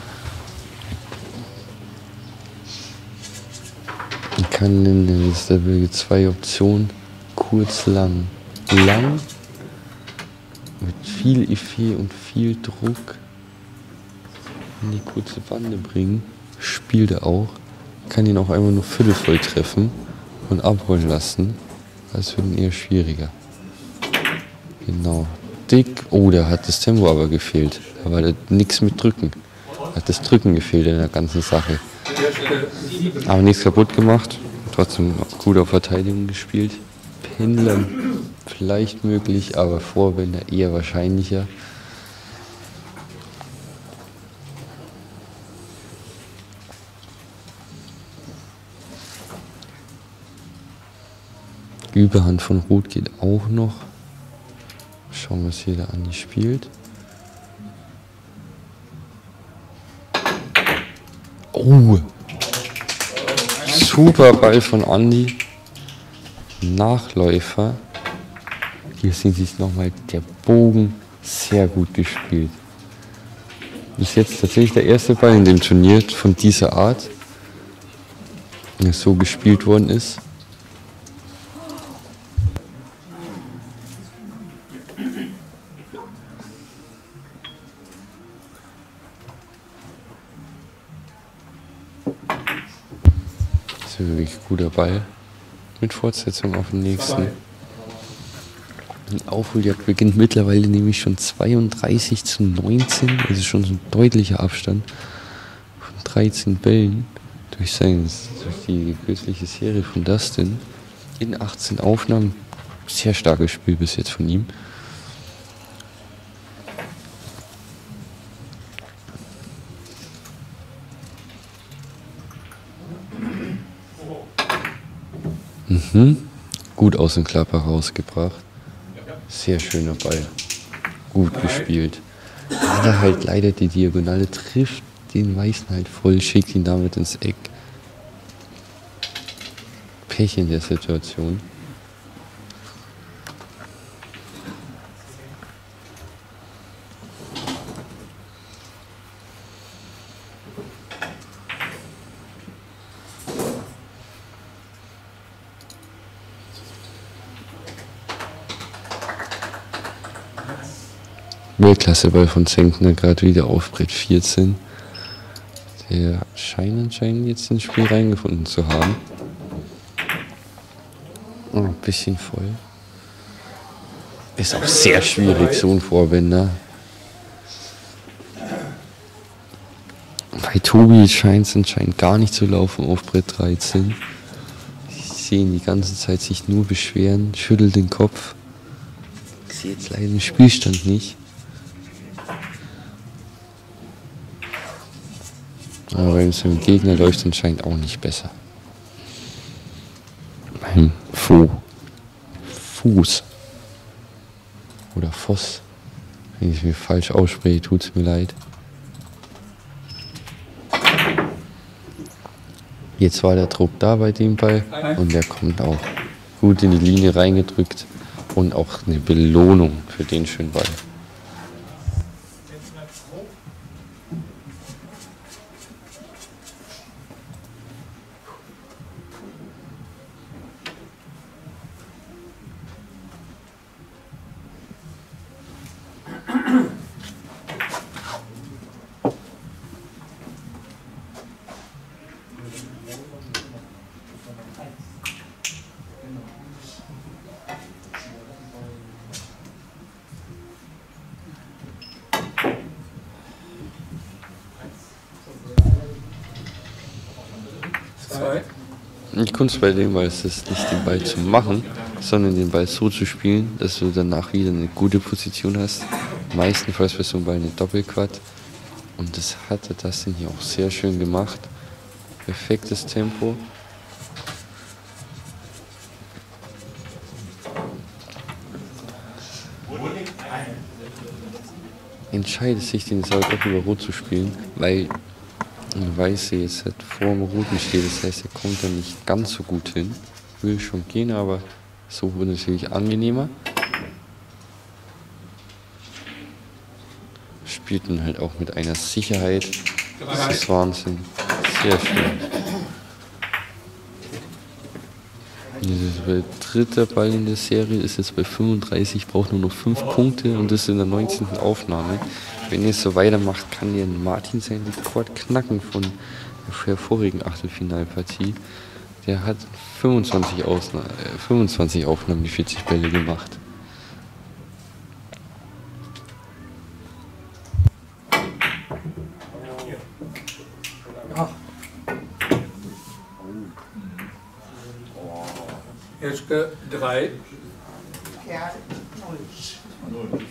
Man kann in der Liste zwei Optionen. Kurz, lang. Lang. Mit viel Effet und viel Druck in die kurze Bande bringen. Spielt er auch. Kann ihn auch einmal nur viertelvoll treffen und abholen lassen. Das wird eher schwieriger. Genau. Dick. Oh, da hat das Tempo aber gefehlt. Da war nichts mit Drücken. Hat das Drücken gefehlt in der ganzen Sache. Aber nichts kaputt gemacht. Trotzdem gut auf Verteidigung gespielt. Pendlern vielleicht möglich, aber Vorwände eher wahrscheinlicher. Überhand von Rot geht auch noch. Schauen, was hier der Andi spielt. Oh! Super Ball von Andi. Nachläufer. Hier sehen Sie es nochmal, der Bogen sehr gut gespielt. Bis jetzt tatsächlich der erste Ball in dem Turnier von dieser Art, der so gespielt worden ist. Das ist ein wirklich guter Ball. Mit Fortsetzung auf den nächsten. Die Aufholjagd beginnt mittlerweile nämlich schon zweiunddreißig zu neunzehn, also schon so ein deutlicher Abstand von dreizehn Bällen durch, sein, durch die kürzliche Serie von Dustin. In achtzehn Aufnahmen, sehr starkes Spiel bis jetzt von ihm. Mhm. Gut aus dem Klapper rausgebracht. Sehr schöner Ball. Gut gespielt. Hat er halt leider die Diagonale, trifft den Weißen halt voll, schickt ihn damit ins Eck. Pech in der Situation. Weltklasse-Ball von Senkner, gerade wieder auf Brett vierzehn. Der scheint anscheinend jetzt ins Spiel reingefunden zu haben. Oh, ein bisschen voll. Ist auch sehr schwierig, so ein Vorwender. Bei Tobi scheint es anscheinend gar nicht zu laufen auf Brett dreizehn. Ich sehe ihn die ganze Zeit sich nur beschweren, schüttelt den Kopf. Ich sehe jetzt leider den Spielstand nicht. Aber wenn es dem Gegner läuft, anscheinend auch nicht besser. Beim Fu. Fuß. Oder Voss. Wenn ich es mir falsch ausspreche, tut es mir leid. Jetzt war der Druck da bei dem Ball und der kommt auch gut in die Linie reingedrückt und auch eine Belohnung für den schönen Ball. Zwei. Die Kunst bei dem Ball ist es nicht, den Ball zu machen, sondern den Ball so zu spielen, dass du danach wieder eine gute Position hast. Meistenfalls für so einen Ball eine Doppelquad. Und das hatte Dustin hier auch sehr schön gemacht. Perfektes Tempo. Entscheidet sich, den jetzt aber doch über Rot zu spielen, weil Weiße jetzt halt vor dem Roten steht. Das heißt, er kommt da nicht ganz so gut hin. Will schon gehen, aber so wurde es natürlich angenehmer. Spielt ihn halt auch mit einer Sicherheit. Das ist Wahnsinn. Sehr schön. Der dritte Ball in der Serie ist jetzt bei fünfunddreißig, braucht nur noch fünf Punkte und das in der neunzehnten Aufnahme. Wenn ihr es so weitermacht, kann ihr Martin seinen Rekord knacken von der vorigen Achtelfinalpartie. Der hat fünfundzwanzig, Ausna äh, fünfundzwanzig Aufnahmen, die vierzig Bälle gemacht. Eschke drei. Kerl null. Null.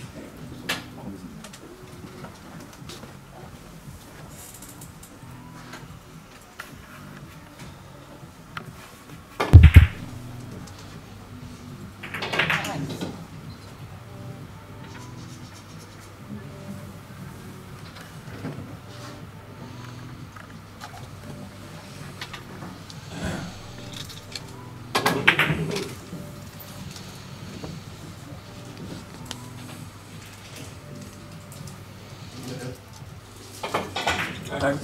Eins.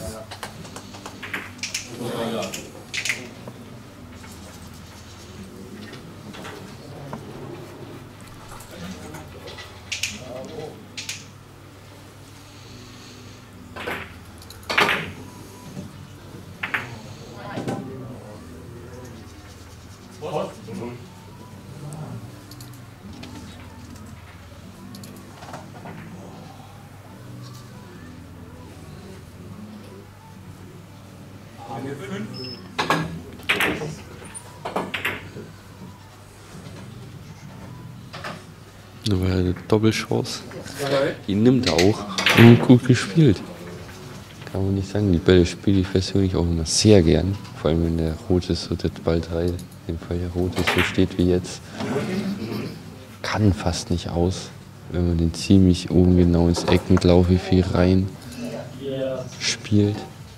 Da war eine Doppelchance. Zwei. Die nimmt er auch. Und gut gespielt. Kann man nicht sagen. Die Bälle spiele ich persönlich auch immer sehr gern. Vor allem wenn der Rote so der Ball drei, in dem Fall der Rote so steht wie jetzt. Kann fast nicht aus, wenn man den ziemlich oben genau ins Eckenlaufwürfel rein spielt.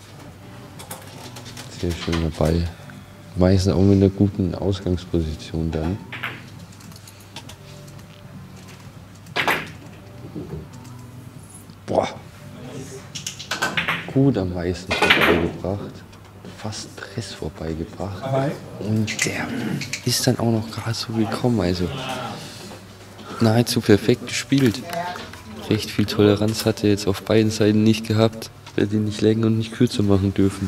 Sehr schöner Ball. Meistens auch mit einer guten Ausgangsposition dann. Boah. Gut am meisten vorbeigebracht. Fast Press vorbeigebracht. Und der ist dann auch noch gerade so gekommen. Also nahezu perfekt gespielt. Recht viel Toleranz hat er jetzt auf beiden Seiten nicht gehabt. Hätte ihn nicht länger und nicht kürzer machen dürfen.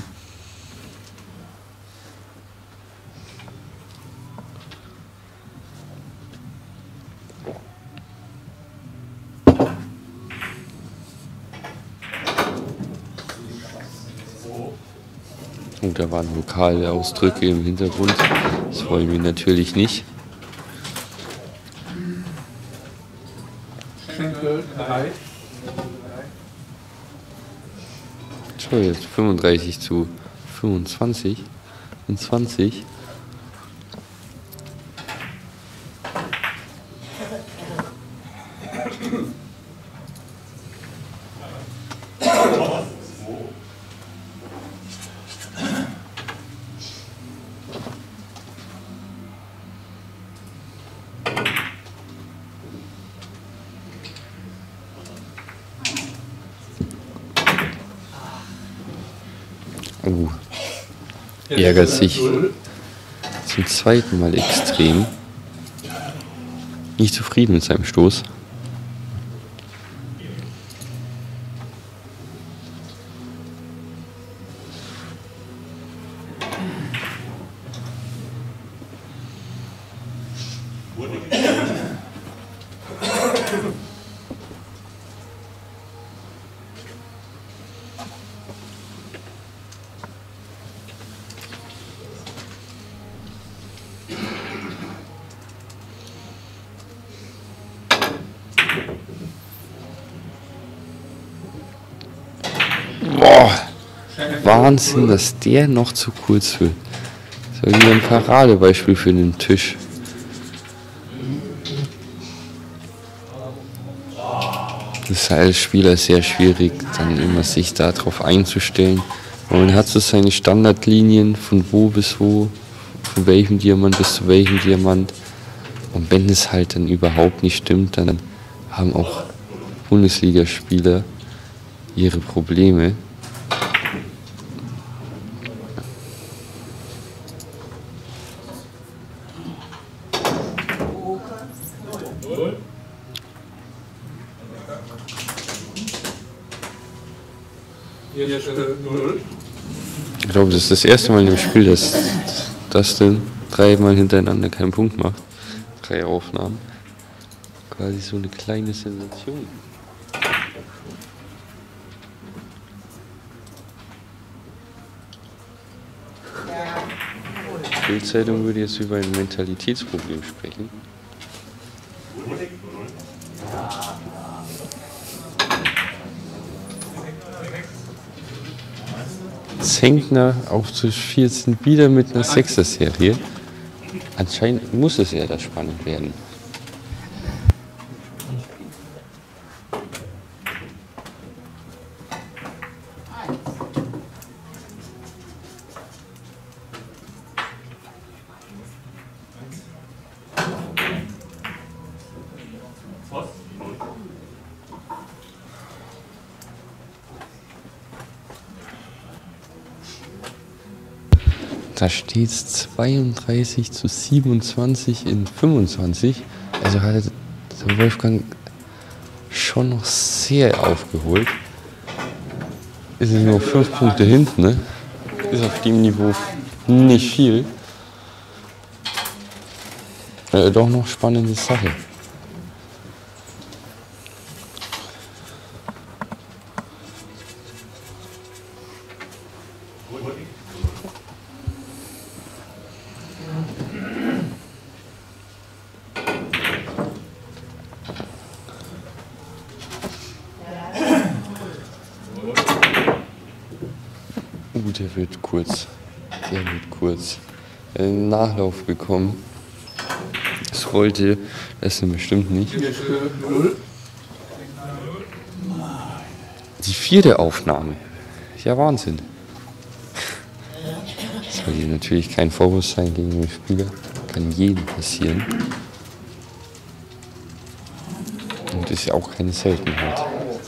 Und da waren lokale Ausdrücke im Hintergrund. Das wollen wir natürlich nicht. Schenkel drei. So, jetzt fünfunddreißig zu fünfundzwanzig. In zwanzig. Oh, ärgert sich zum zweiten Mal extrem. Nicht zufrieden mit seinem Stoß. Wahnsinn, dass der noch zu kurz wird. Das ist ja wieder ein Paradebeispiel für den Tisch. Das ist als Spieler sehr schwierig, dann immer sich darauf einzustellen. Aber man hat so seine Standardlinien, von wo bis wo, von welchem Diamant bis zu welchem Diamant. Und wenn es halt dann überhaupt nicht stimmt, dann haben auch Bundesligaspieler ihre Probleme. Jeschke null. Ich glaube, das ist das erste Mal in dem Spiel, dass Dustin dreimal hintereinander keinen Punkt macht. Drei Aufnahmen. Quasi so eine kleine Sensation. Die Bildzeitung würde jetzt über ein Mentalitätsproblem sprechen. Zenkner auf Tisch vierzehn wieder mit einer Sechser-Serie. Anscheinend muss es ja da spannend werden. Da steht es zweiunddreißig zu siebenundzwanzig in fünfundzwanzig. Also hat der Wolfgang schon noch sehr aufgeholt. Ist es nur fünf Punkte hinten, ne? Ist auf dem Niveau nicht viel. Äh, doch noch spannende Sache. Uh, der wird kurz. Der wird kurz. Einen Nachlauf bekommen. Das wollte das denn bestimmt nicht. Jeschke null. Die vierte Aufnahme. Ja, Wahnsinn. Das soll hier natürlich kein Vorwurf sein gegen den Spieler. Kann jedem passieren. Und ist ja auch keine Seltenheit.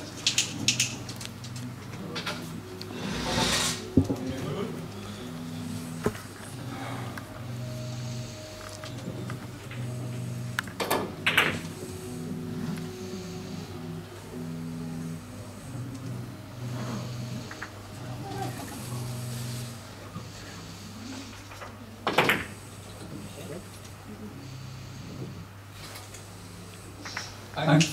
Eins.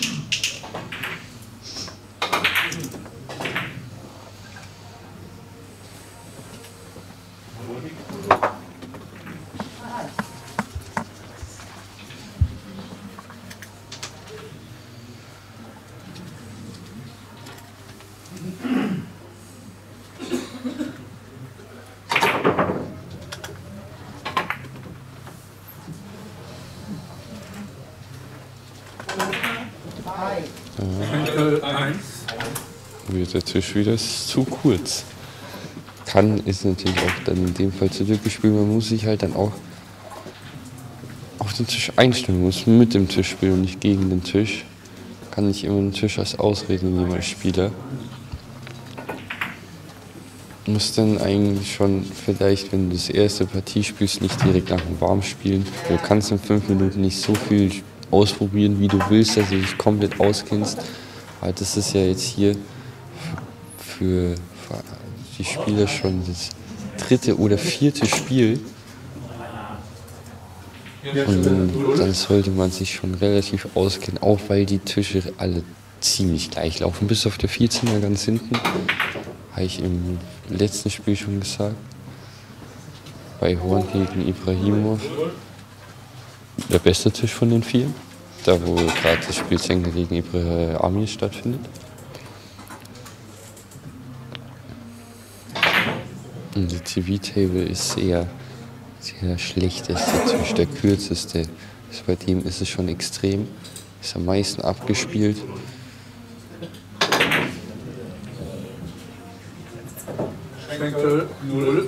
Schenkel eins. Wird der Tisch wieder zu kurz. Kann, ist natürlich auch dann in dem Fall zurückgespielt. Man muss sich halt dann auch auf den Tisch einstellen. Man muss mit dem Tisch spielen und nicht gegen den Tisch. Kann nicht immer den Tisch als Ausrede nehmen als Spieler. Muss dann eigentlich schon vielleicht, wenn du das erste Partie spielst, nicht direkt nach dem Warm spielen. Du kannst in fünf Minuten nicht so viel ausprobieren, wie du willst, dass du dich komplett auskennst. Weil das ist ja jetzt hier für, für die Spieler schon das dritte oder vierte Spiel. Und dann sollte man sich schon relativ auskennen, auch weil die Tische alle ziemlich gleich laufen. Bis auf der vierzehner ganz hinten, habe ich im letzten Spiel schon gesagt. Bei Horn gegen Ibrahimov. Der beste Tisch von den vier. Da wo gerade das Spiel Zenkner gegen Ibrahimov stattfindet. Und die T V-Table ist sehr, sehr schlecht. Das ist natürlich der kürzeste. Also bei dem ist es schon extrem. Ist am meisten abgespielt. Schenkel null.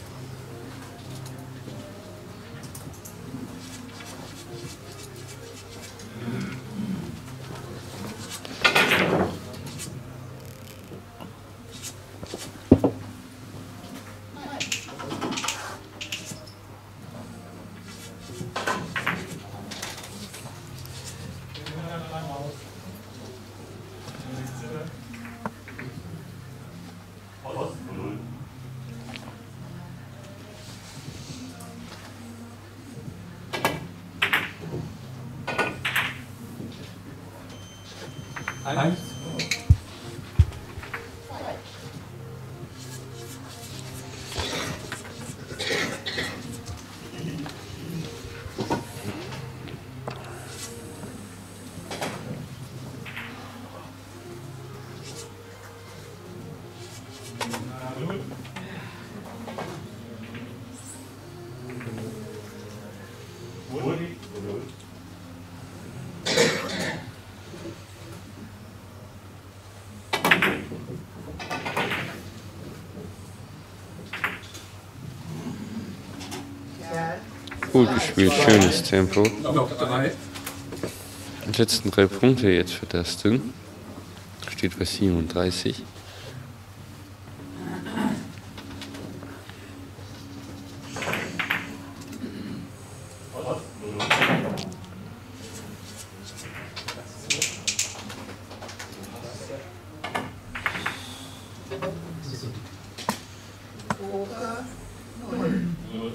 Eins. Gut gespielt, schönes Tempo. Noch drei. Die letzten drei Punkte jetzt für das Ding. Steht bei siebenunddreißig. Poker null.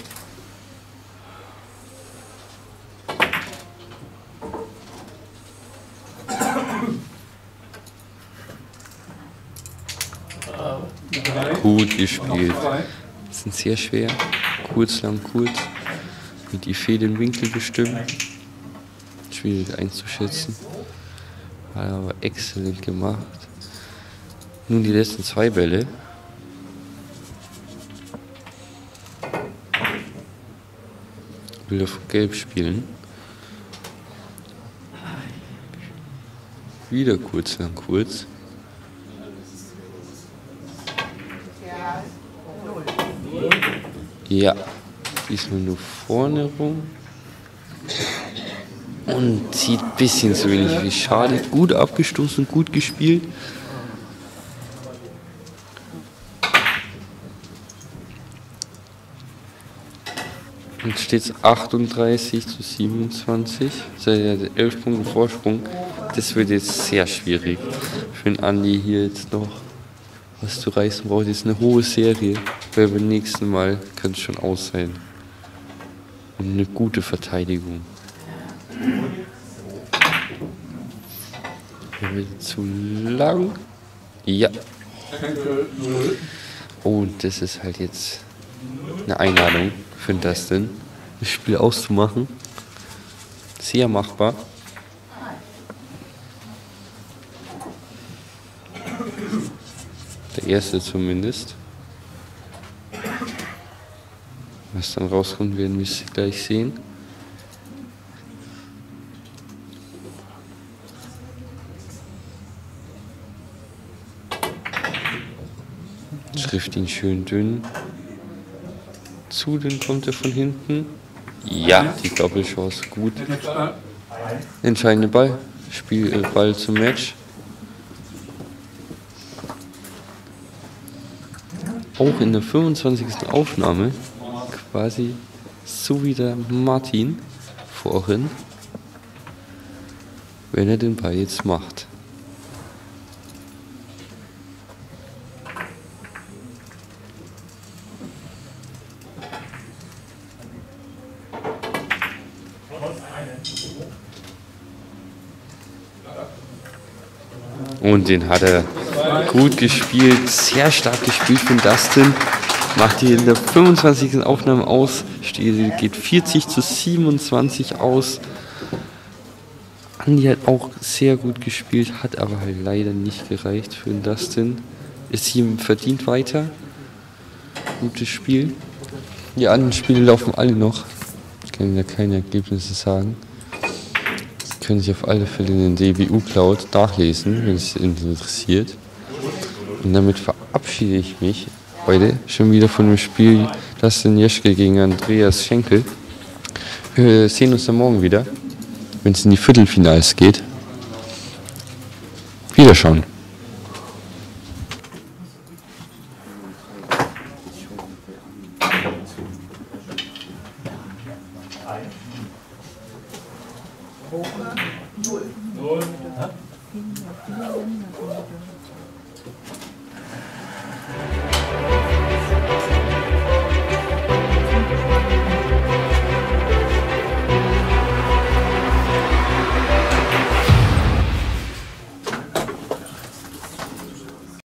Gut gespielt. Noch zwei. Das sind sehr schwer. Kurz, lang, kurz. Mit die Fee den Winkel bestimmen. Schwierig einzuschätzen. Hat aber exzellent gemacht. Nun die letzten zwei Bälle. Will auf Gelb spielen. Wieder kurz, lang, kurz. Kerl null. Ja, diesmal nur vorne rum. Und zieht ein bisschen zu wenig wie schade. Gut abgestoßen, gut gespielt. Jetzt steht es achtunddreißig zu siebenundzwanzig. Das ist elf Punkte Vorsprung. Das wird jetzt sehr schwierig für den Andi hier jetzt noch was zu reißen braucht. Jetzt eine hohe Serie, weil beim nächsten Mal kann es schon aus sein. Und eine gute Verteidigung. Der wird zu lang. Ja. Schenkel null. Und das ist halt jetzt eine Einladung für den Dustin, das Spiel auszumachen. Sehr machbar. Der erste zumindest. Was dann rauskommt, werden wir gleich sehen. Trifft ihn schön dünn. Zu dünn kommt er von hinten. Ja, die Doppelchance gut. Matchball. Entscheidende Ball. Spiel äh, Ball zum Match. Auch in der fünfundzwanzigsten Aufnahme quasi so wie der Martin vorhin, wenn er den Ball jetzt macht. Und den hat er gut gespielt, sehr stark gespielt von Dustin. Macht hier in der fünfundzwanzigsten Aufnahme aus, steht, geht vierzig zu siebenundzwanzig aus. Andi hat auch sehr gut gespielt, hat aber halt leider nicht gereicht für den Dustin. Ist ihm verdient weiter. gutes Spiel. Die anderen Spiele laufen alle noch. Ich kann ja keine Ergebnisse sagen. Sie können sich auf alle Fälle in der D B U Cloud nachlesen, wenn es Sie interessiert. Und damit verabschiede ich mich heute schon wieder von dem Spiel Dustin Jeschke gegen Andreas Schenkel. Wir sehen uns dann morgen wieder, wenn es in die Viertelfinals geht. Wiederschauen. Null.